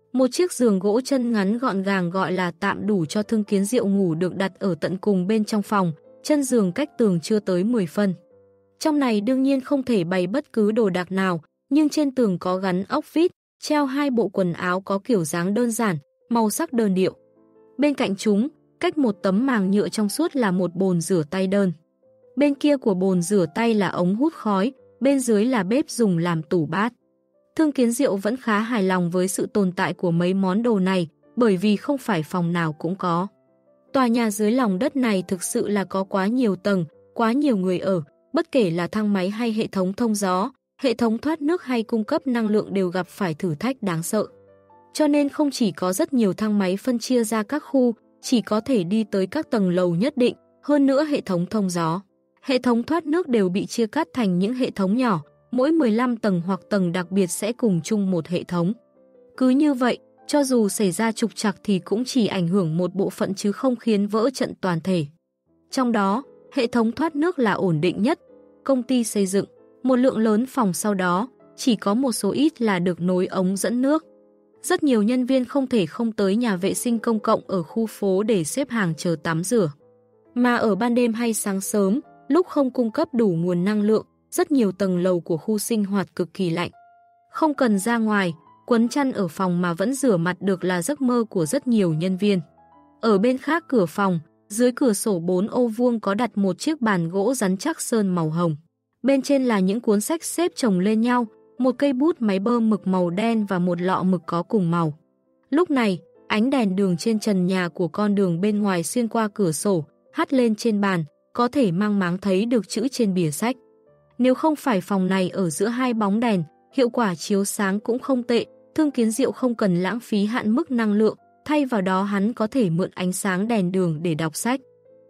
Một chiếc giường gỗ chân ngắn gọn gàng gọi là tạm đủ cho Thương Kiến Diệu ngủ được đặt ở tận cùng bên trong phòng, chân giường cách tường chưa tới 10 phân. Trong này đương nhiên không thể bày bất cứ đồ đạc nào, nhưng trên tường có gắn ốc vít, treo 2 bộ quần áo có kiểu dáng đơn giản, màu sắc đơn điệu. Bên cạnh chúng, cách một tấm màng nhựa trong suốt là một bồn rửa tay đơn. Bên kia của bồn rửa tay là ống hút khói, bên dưới là bếp dùng làm tủ bát. Thương Kiến Diệu vẫn khá hài lòng với sự tồn tại của mấy món đồ này, bởi vì không phải phòng nào cũng có. Tòa nhà dưới lòng đất này thực sự là có quá nhiều tầng, quá nhiều người ở, bất kể là thang máy hay hệ thống thông gió, hệ thống thoát nước hay cung cấp năng lượng đều gặp phải thử thách đáng sợ. Cho nên không chỉ có rất nhiều thang máy phân chia ra các khu, chỉ có thể đi tới các tầng lầu nhất định, hơn nữa hệ thống thông gió, hệ thống thoát nước đều bị chia cắt thành những hệ thống nhỏ, mỗi 15 tầng hoặc tầng đặc biệt sẽ cùng chung một hệ thống. Cứ như vậy, cho dù xảy ra trục trặc thì cũng chỉ ảnh hưởng một bộ phận chứ không khiến vỡ trận toàn thể. Trong đó, hệ thống thoát nước là ổn định nhất. Công ty xây dựng một lượng lớn phòng, sau đó chỉ có một số ít là được nối ống dẫn nước. Rất nhiều nhân viên không thể không tới nhà vệ sinh công cộng ở khu phố để xếp hàng chờ tắm rửa. Mà ở ban đêm hay sáng sớm, lúc không cung cấp đủ nguồn năng lượng, rất nhiều tầng lầu của khu sinh hoạt cực kỳ lạnh. Không cần ra ngoài, quấn chăn ở phòng mà vẫn rửa mặt được là giấc mơ của rất nhiều nhân viên. Ở bên khác cửa phòng, dưới cửa sổ 4 ô vuông có đặt một chiếc bàn gỗ rắn chắc sơn màu hồng. Bên trên là những cuốn sách xếp chồng lên nhau, một cây bút máy bơm mực màu đen và một lọ mực có cùng màu. Lúc này, ánh đèn đường trên trần nhà của con đường bên ngoài xuyên qua cửa sổ, hắt lên trên bàn, có thể mang máng thấy được chữ trên bìa sách. Nếu không phải phòng này ở giữa hai bóng đèn, hiệu quả chiếu sáng cũng không tệ, Thương Kiến Diệu không cần lãng phí hạn mức năng lượng, thay vào đó hắn có thể mượn ánh sáng đèn đường để đọc sách.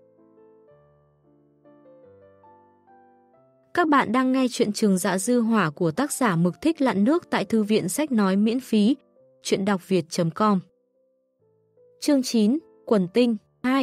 Các bạn đang nghe chuyện Trường Dạ Dư Hỏa của tác giả Mực Thích Lặn Nước tại Thư viện Sách Nói miễn phí, chuyện đọc việt.com. Chương 9, Quần Tinh 2.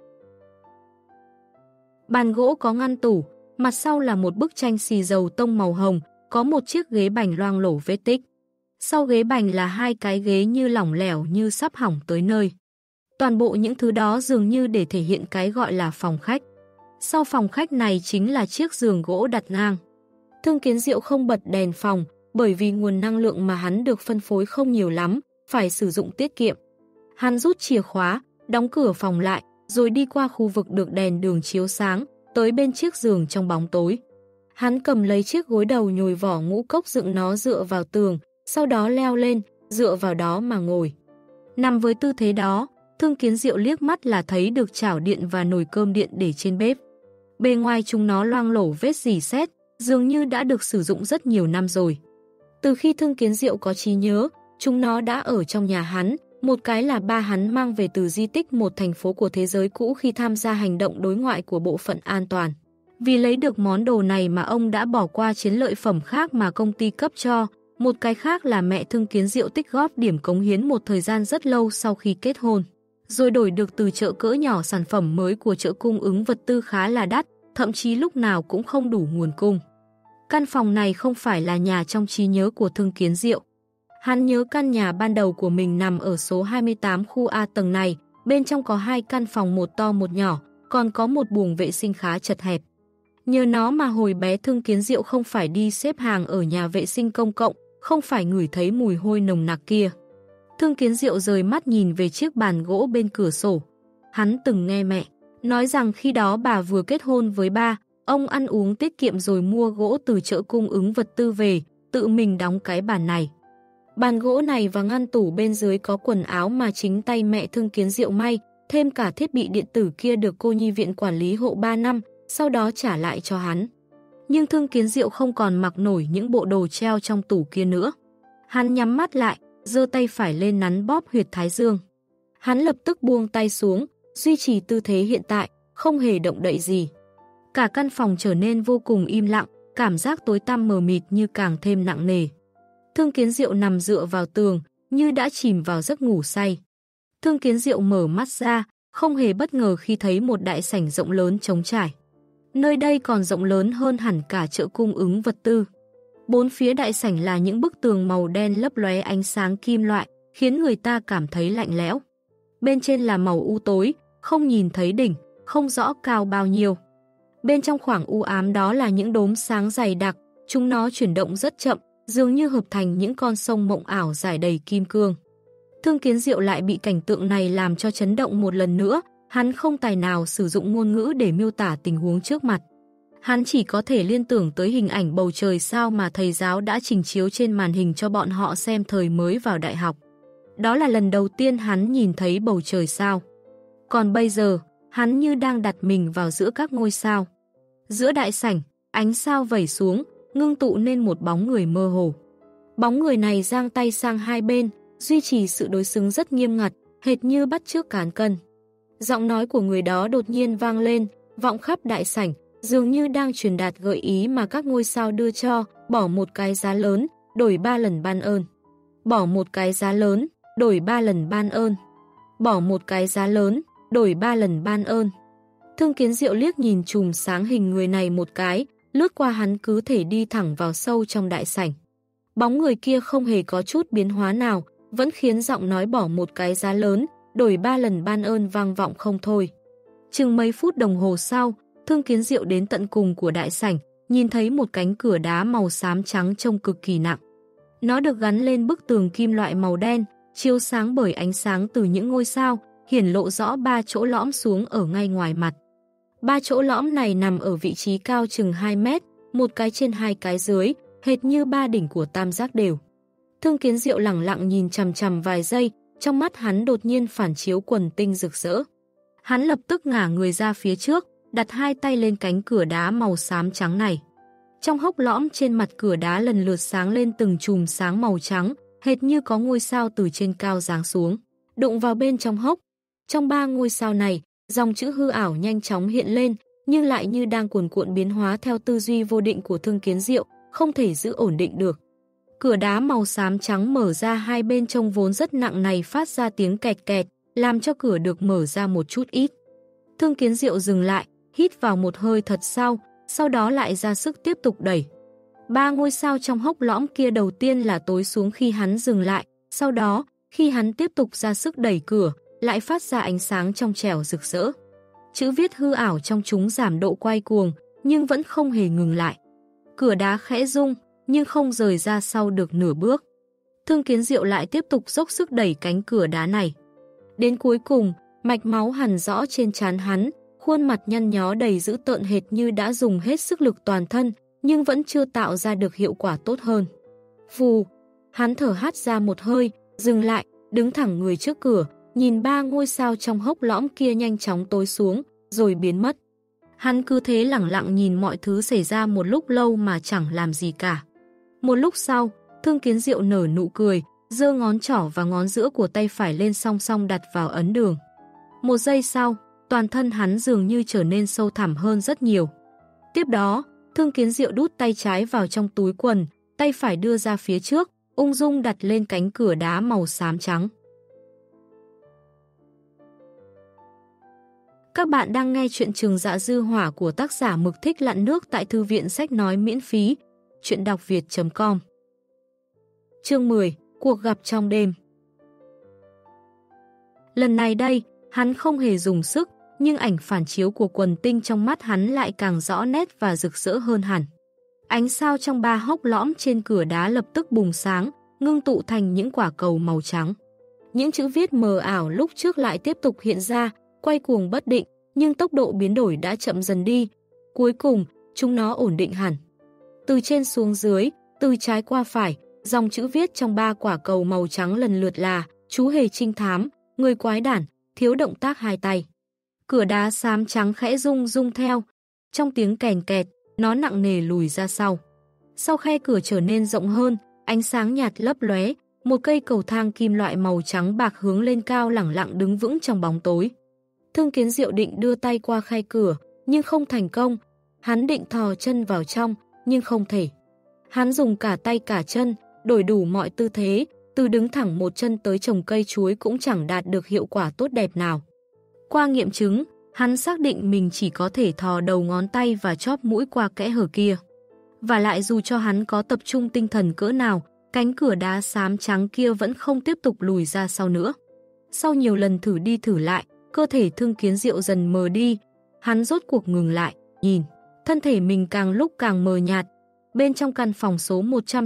Bàn gỗ có ngăn tủ, mặt sau là một bức tranh xì dầu tông màu hồng, có một chiếc ghế bành loang lổ vết tích. Sau ghế bành là hai cái ghế như lỏng lẻo như sắp hỏng tới nơi. Toàn bộ những thứ đó dường như để thể hiện cái gọi là phòng khách. Sau phòng khách này chính là chiếc giường gỗ đặt ngang. Thương Kiến Diệu không bật đèn phòng, bởi vì nguồn năng lượng mà hắn được phân phối không nhiều lắm, phải sử dụng tiết kiệm. Hắn rút chìa khóa, đóng cửa phòng lại, rồi đi qua khu vực được đèn đường chiếu sáng, tới bên chiếc giường trong bóng tối. Hắn cầm lấy chiếc gối đầu nhồi vỏ ngũ cốc dựng nó dựa vào tường, sau đó leo lên, dựa vào đó mà ngồi. Nằm với tư thế đó, Thương Kiến Diệu liếc mắt là thấy được chảo điện và nồi cơm điện để trên bếp. Bề ngoài chúng nó loang lổ vết rỉ sét, dường như đã được sử dụng rất nhiều năm rồi. Từ khi Thương Kiến Diệu có trí nhớ, chúng nó đã ở trong nhà hắn, một cái là ba hắn mang về từ di tích một thành phố của thế giới cũ khi tham gia hành động đối ngoại của bộ phận an toàn. Vì lấy được món đồ này mà ông đã bỏ qua chiến lợi phẩm khác mà công ty cấp cho, một cái khác là mẹ Thương Kiến Diệu tích góp điểm cống hiến một thời gian rất lâu sau khi kết hôn, rồi đổi được từ chợ cỡ nhỏ sản phẩm mới của chợ cung ứng vật tư khá là đắt, thậm chí lúc nào cũng không đủ nguồn cung. Căn phòng này không phải là nhà trong trí nhớ của Thương Kiến Diệu. Hắn nhớ căn nhà ban đầu của mình nằm ở số 28 khu A tầng này, bên trong có hai căn phòng một to một nhỏ, còn có một buồng vệ sinh khá chật hẹp. Nhờ nó mà hồi bé Thương Kiến Diệu không phải đi xếp hàng ở nhà vệ sinh công cộng, không phải ngửi thấy mùi hôi nồng nặc kia. Thương Kiến Diệu rời mắt nhìn về chiếc bàn gỗ bên cửa sổ. Hắn từng nghe mẹ nói rằng khi đó bà vừa kết hôn với ba, ông ăn uống tiết kiệm rồi mua gỗ từ chợ cung ứng vật tư về, tự mình đóng cái bàn này. Bàn gỗ này và ngăn tủ bên dưới có quần áo mà chính tay mẹ Thương Kiến Diệu may, thêm cả thiết bị điện tử kia được cô nhi viện quản lý hộ 3 năm, sau đó trả lại cho hắn. Nhưng Thương Kiến Diệu không còn mặc nổi những bộ đồ treo trong tủ kia nữa. Hắn nhắm mắt lại, giơ tay phải lên nắn bóp huyệt thái dương. Hắn lập tức buông tay xuống, duy trì tư thế hiện tại, không hề động đậy gì. Cả căn phòng trở nên vô cùng im lặng, cảm giác tối tăm mờ mịt như càng thêm nặng nề. Thương Kiến Diệu nằm dựa vào tường, như đã chìm vào giấc ngủ say. Thương Kiến Diệu mở mắt ra, không hề bất ngờ khi thấy một đại sảnh rộng lớn trống trải. Nơi đây còn rộng lớn hơn hẳn cả chợ cung ứng vật tư. Bốn phía đại sảnh là những bức tường màu đen lấp lóe ánh sáng kim loại, khiến người ta cảm thấy lạnh lẽo. Bên trên là màu u tối, không nhìn thấy đỉnh, không rõ cao bao nhiêu. Bên trong khoảng u ám đó là những đốm sáng dày đặc, chúng nó chuyển động rất chậm, dường như hợp thành những con sông mộng ảo rải đầy kim cương. Thương Kiến Diệu lại bị cảnh tượng này làm cho chấn động một lần nữa, hắn không tài nào sử dụng ngôn ngữ để miêu tả tình huống trước mặt. Hắn chỉ có thể liên tưởng tới hình ảnh bầu trời sao mà thầy giáo đã trình chiếu trên màn hình cho bọn họ xem thời mới vào đại học. Đó là lần đầu tiên hắn nhìn thấy bầu trời sao. Còn bây giờ, hắn như đang đặt mình vào giữa các ngôi sao. Giữa đại sảnh, ánh sao vẩy xuống, ngưng tụ nên một bóng người mơ hồ. Bóng người này giang tay sang hai bên, duy trì sự đối xứng rất nghiêm ngặt, hệt như bắt chước cán cân. Giọng nói của người đó đột nhiên vang lên, vọng khắp đại sảnh, dường như đang truyền đạt gợi ý mà các ngôi sao đưa cho, bỏ một cái giá lớn, đổi 3 lần ban ơn. Bỏ một cái giá lớn, đổi 3 lần ban ơn. Bỏ một cái giá lớn, đổi 3 lần ban ơn. Thương Kiến Diệu liếc nhìn chùm sáng hình người này một cái, lướt qua hắn cứ thể đi thẳng vào sâu trong đại sảnh. Bóng người kia không hề có chút biến hóa nào, vẫn khiến giọng nói bỏ một cái giá lớn, đổi 3 lần ban ơn vang vọng không thôi. Chừng mấy phút đồng hồ sau, Thương Kiến Diệu đến tận cùng của đại sảnh, nhìn thấy một cánh cửa đá màu xám trắng trông cực kỳ nặng. Nó được gắn lên bức tường kim loại màu đen, chiếu sáng bởi ánh sáng từ những ngôi sao, hiển lộ rõ 3 chỗ lõm xuống ở ngay ngoài mặt. 3 chỗ lõm này nằm ở vị trí cao chừng 2 mét, một cái trên 2 cái dưới, hệt như 3 đỉnh của tam giác đều. Thương Kiến Diệu lẳng lặng nhìn chằm chằm vài giây, trong mắt hắn đột nhiên phản chiếu quần tinh rực rỡ. Hắn lập tức ngả người ra phía trước, đặt hai tay lên cánh cửa đá màu xám trắng này. Trong hốc lõm trên mặt cửa đá lần lượt sáng lên từng chùm sáng màu trắng, hệt như có ngôi sao từ trên cao giáng xuống, đụng vào bên trong hốc. Trong 3 ngôi sao này, dòng chữ hư ảo nhanh chóng hiện lên, nhưng lại như đang cuồn cuộn biến hóa theo tư duy vô định của Thương Kiến Diệu, không thể giữ ổn định được. Cửa đá màu xám trắng mở ra hai bên trông vốn rất nặng này phát ra tiếng kẹt kẹt, làm cho cửa được mở ra một chút ít. Thương Kiến Diệu dừng lại, hít vào một hơi thật sau đó lại ra sức tiếp tục đẩy. 3 ngôi sao trong hốc lõm kia đầu tiên là tối xuống khi hắn dừng lại, sau đó, khi hắn tiếp tục ra sức đẩy cửa, lại phát ra ánh sáng trong trẻo rực rỡ. Chữ viết hư ảo trong chúng giảm độ quay cuồng, nhưng vẫn không hề ngừng lại. Cửa đá khẽ rung, nhưng không rời ra sau được nửa bước. Thương Kiến Diệu lại tiếp tục dốc sức đẩy cánh cửa đá này. Đến cuối cùng, mạch máu hằn rõ trên trán hắn, khuôn mặt nhăn nhó đầy dữ tợn hệt như đã dùng hết sức lực toàn thân, nhưng vẫn chưa tạo ra được hiệu quả tốt hơn. Vù, hắn thở hắt ra một hơi, dừng lại, đứng thẳng người trước cửa, nhìn 3 ngôi sao trong hốc lõm kia nhanh chóng tối xuống, rồi biến mất. Hắn cứ thế lẳng lặng nhìn mọi thứ xảy ra một lúc lâu mà chẳng làm gì cả. Một lúc sau, Thương Kiến Diệu nở nụ cười, giơ ngón trỏ và ngón giữa của tay phải lên song song đặt vào ấn đường. Một giây sau, toàn thân hắn dường như trở nên sâu thẳm hơn rất nhiều. Tiếp đó, Thương Kiến Diệu đút tay trái vào trong túi quần, tay phải đưa ra phía trước, ung dung đặt lên cánh cửa đá màu xám trắng. Các bạn đang nghe chuyện Trường Dạ Dư Hỏa của tác giả Mực Thích Lặn Nước tại Thư viện Sách Nói miễn phí, chuyện đọc việt.com. Chương 10. Cuộc gặp trong đêm. Lần này đây, hắn không hề dùng sức, nhưng ảnh phản chiếu của quần tinh trong mắt hắn lại càng rõ nét và rực rỡ hơn hẳn. Ánh sao trong 3 hốc lõm trên cửa đá lập tức bùng sáng, ngưng tụ thành những quả cầu màu trắng. Những chữ viết mờ ảo lúc trước lại tiếp tục hiện ra, quay cuồng bất định, nhưng tốc độ biến đổi đã chậm dần đi. Cuối cùng, chúng nó ổn định hẳn. Từ trên xuống dưới, từ trái qua phải, dòng chữ viết trong 3 quả cầu màu trắng lần lượt là: chú hề trinh thám, người quái đản, thiếu động tác hai tay. Cửa đá xám trắng khẽ rung rung theo. Trong tiếng kèn kẹt, nó nặng nề lùi ra sau. Sau khe cửa trở nên rộng hơn, ánh sáng nhạt lấp lóe, một cây cầu thang kim loại màu trắng bạc hướng lên cao lẳng lặng đứng vững trong bóng tối. Thương Kiến Diệu định đưa tay qua khe cửa, nhưng không thành công. Hắn định thò chân vào trong, nhưng không thể. Hắn dùng cả tay cả chân, đổi đủ mọi tư thế, từ đứng thẳng một chân tới trồng cây chuối cũng chẳng đạt được hiệu quả tốt đẹp nào. Qua nghiệm chứng, hắn xác định mình chỉ có thể thò đầu ngón tay và chóp mũi qua kẽ hở kia. Và lại dù cho hắn có tập trung tinh thần cỡ nào, Cánh cửa đá xám trắng kia vẫn không tiếp tục lùi ra sau nữa. Sau nhiều lần thử đi thử lại, cơ thể Thương Kiến Diệu dần mờ đi. Hắn rốt cuộc ngừng lại, nhìn. Thân thể mình càng lúc càng mờ nhạt. Bên trong căn phòng số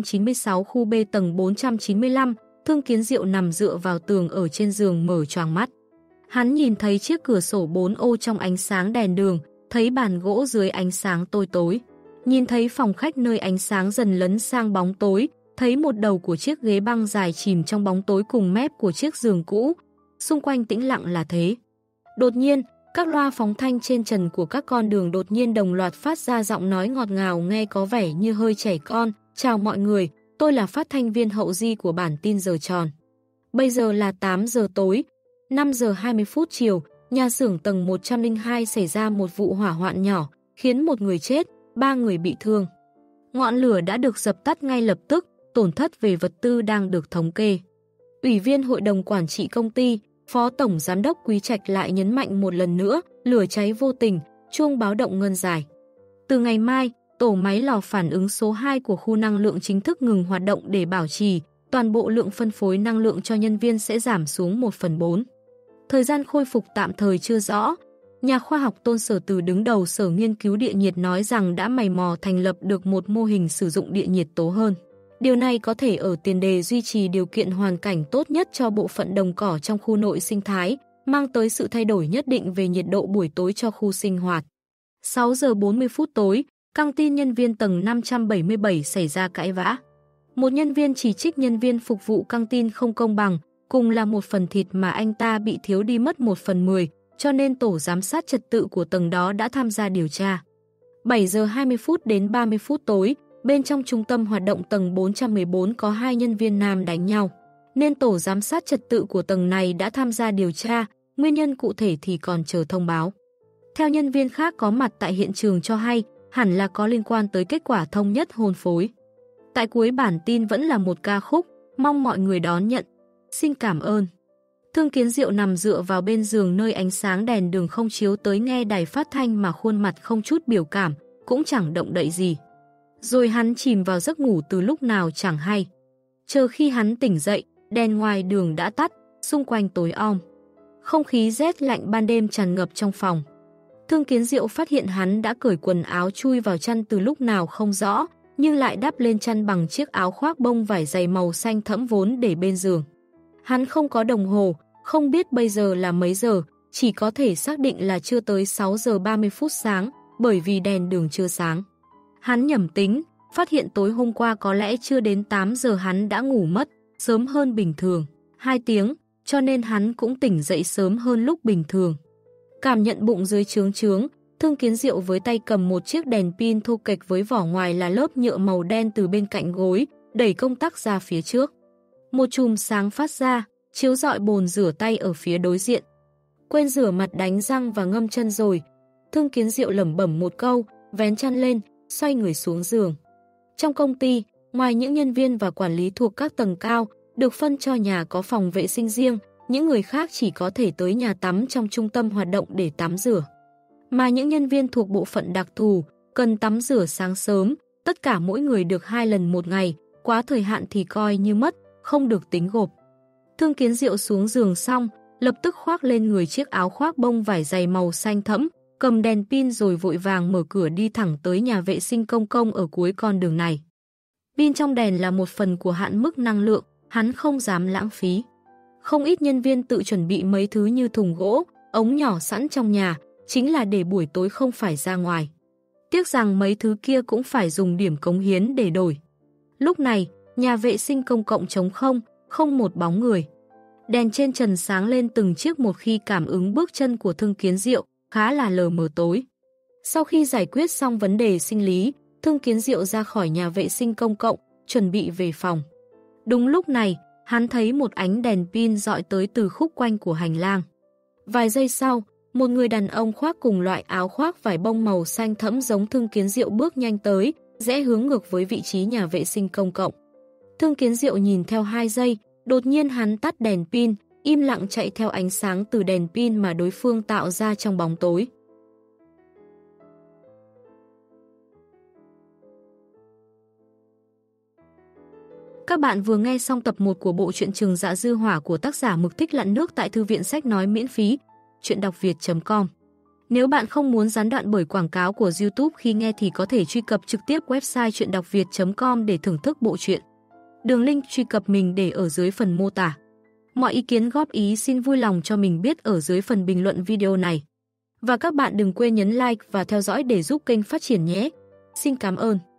196 khu B tầng 495, Thương Kiến Diệu nằm dựa vào tường ở trên giường mở choàng mắt. Hắn nhìn thấy chiếc cửa sổ 4 ô trong ánh sáng đèn đường, thấy bàn gỗ dưới ánh sáng tối tối. Nhìn thấy phòng khách nơi ánh sáng dần lấn sang bóng tối, thấy một đầu của chiếc ghế băng dài chìm trong bóng tối cùng mép của chiếc giường cũ. Xung quanh tĩnh lặng là thế. Đột nhiên, các loa phóng thanh trên trần của các con đường đột nhiên đồng loạt phát ra giọng nói ngọt ngào nghe có vẻ như hơi trẻ con. Chào mọi người, tôi là phát thanh viên hậu di của bản tin giờ tròn. Bây giờ là 8 giờ tối, 5 giờ 20 phút chiều, nhà xưởng tầng 102 xảy ra một vụ hỏa hoạn nhỏ, khiến một người chết, 3 người bị thương. Ngọn lửa đã được dập tắt ngay lập tức, tổn thất về vật tư đang được thống kê. Ủy viên hội đồng quản trị công ty, Phó Tổng Giám đốc Quý Trạch lại nhấn mạnh một lần nữa, lửa cháy vô tình, chuông báo động ngân dài. Từ ngày mai, tổ máy lò phản ứng số 2 của khu năng lượng chính thức ngừng hoạt động để bảo trì, toàn bộ lượng phân phối năng lượng cho nhân viên sẽ giảm xuống 1/4. Thời gian khôi phục tạm thời chưa rõ. Nhà khoa học Tôn Sở Từ đứng đầu Sở Nghiên cứu Địa nhiệt nói rằng đã mày mò thành lập được một mô hình sử dụng địa nhiệt tố hơn. Điều này có thể ở tiền đề duy trì điều kiện hoàn cảnh tốt nhất cho bộ phận đồng cỏ trong khu nội sinh thái, mang tới sự thay đổi nhất định về nhiệt độ buổi tối cho khu sinh hoạt. 6 giờ 40 phút tối, căng tin nhân viên tầng 577 xảy ra cãi vã. Một nhân viên chỉ trích nhân viên phục vụ căng tin không công bằng, cùng là một phần thịt mà anh ta bị thiếu đi mất 1/10, cho nên tổ giám sát trật tự của tầng đó đã tham gia điều tra. 7 giờ 20 phút đến 30 phút tối, bên trong trung tâm hoạt động tầng 414 có 2 nhân viên nam đánh nhau, nên tổ giám sát trật tự của tầng này đã tham gia điều tra, nguyên nhân cụ thể thì còn chờ thông báo. Theo nhân viên khác có mặt tại hiện trường cho hay, hẳn là có liên quan tới kết quả thống nhất hôn phối. Tại cuối bản tin vẫn là một ca khúc, mong mọi người đón nhận. Xin cảm ơn. Thương Kiến Diệu nằm dựa vào bên giường nơi ánh sáng đèn đường không chiếu tới nghe đài phát thanh mà khuôn mặt không chút biểu cảm, cũng chẳng động đậy gì. Rồi hắn chìm vào giấc ngủ từ lúc nào chẳng hay. Chờ khi hắn tỉnh dậy, đèn ngoài đường đã tắt, xung quanh tối om. Không khí rét lạnh ban đêm tràn ngập trong phòng. Thương Kiến Diệu phát hiện hắn đã cởi quần áo chui vào chăn từ lúc nào không rõ, nhưng lại đắp lên chăn bằng chiếc áo khoác bông vải dày màu xanh thẫm vốn để bên giường. Hắn không có đồng hồ, không biết bây giờ là mấy giờ, chỉ có thể xác định là chưa tới 6 giờ 30 phút sáng, bởi vì đèn đường chưa sáng. Hắn nhẩm tính, phát hiện tối hôm qua có lẽ chưa đến 8 giờ hắn đã ngủ mất, sớm hơn bình thường, 2 tiếng, cho nên hắn cũng tỉnh dậy sớm hơn lúc bình thường. Cảm nhận bụng dưới trướng trướng, Thương Kiến Diệu với tay cầm một chiếc đèn pin thô kệch với vỏ ngoài là lớp nhựa màu đen từ bên cạnh gối, đẩy công tắc ra phía trước. Một chùm sáng phát ra, chiếu rọi bồn rửa tay ở phía đối diện. Quên rửa mặt đánh răng và ngâm chân rồi. Thương Kiến Diệu lẩm bẩm một câu, vén chăn lên, xoay người xuống giường. Trong công ty, ngoài những nhân viên và quản lý thuộc các tầng cao, được phân cho nhà có phòng vệ sinh riêng, những người khác chỉ có thể tới nhà tắm trong trung tâm hoạt động để tắm rửa. Mà những nhân viên thuộc bộ phận đặc thù, cần tắm rửa sáng sớm, tất cả mỗi người được 2 lần một ngày, quá thời hạn thì coi như mất, không được tính gộp. Thương Kiến Diệu xuống giường xong, lập tức khoác lên người chiếc áo khoác bông vải dày màu xanh thẫm, cầm đèn pin rồi vội vàng mở cửa đi thẳng tới nhà vệ sinh công cộng ở cuối con đường này. Pin trong đèn là một phần của hạn mức năng lượng, hắn không dám lãng phí. Không ít nhân viên tự chuẩn bị mấy thứ như thùng gỗ, ống nhỏ sẵn trong nhà, chính là để buổi tối không phải ra ngoài. Tiếc rằng mấy thứ kia cũng phải dùng điểm cống hiến để đổi. Lúc này, nhà vệ sinh công cộng trống không, không một bóng người. Đèn trên trần sáng lên từng chiếc một khi cảm ứng bước chân của Thương Kiến Diệu, khá là lờ mờ tối. Sau khi giải quyết xong vấn đề sinh lý, Thương Kiến Diệu ra khỏi nhà vệ sinh công cộng, chuẩn bị về phòng. Đúng lúc này, hắn thấy một ánh đèn pin dọi tới từ khúc quanh của hành lang. Vài giây sau, một người đàn ông khoác cùng loại áo khoác vải bông màu xanh thẫm giống Thương Kiến Diệu bước nhanh tới, rẽ hướng ngược với vị trí nhà vệ sinh công cộng. Thương Kiến Diệu nhìn theo 2 giây, đột nhiên hắn tắt đèn pin, im lặng chạy theo ánh sáng từ đèn pin mà đối phương tạo ra trong bóng tối. Các Các bạn vừa nghe xong tập 1 của bộ truyện Trường Dạ Dư Hỏa của tác giả Mực Thích Lặn Nước tại thư viện sách nói miễn phí, truyệnđọcviệt.com. Nếu bạn không muốn gián đoạn bởi quảng cáo của YouTube khi nghe thì có thể truy cập trực tiếp website truyệnđọcviệt.com để thưởng thức bộ truyện. Đường link truy cập mình để ở dưới phần mô tả. Mọi ý kiến góp ý xin vui lòng cho mình biết ở dưới phần bình luận video này. Và các bạn đừng quên nhấn like và theo dõi để giúp kênh phát triển nhé. Xin cảm ơn.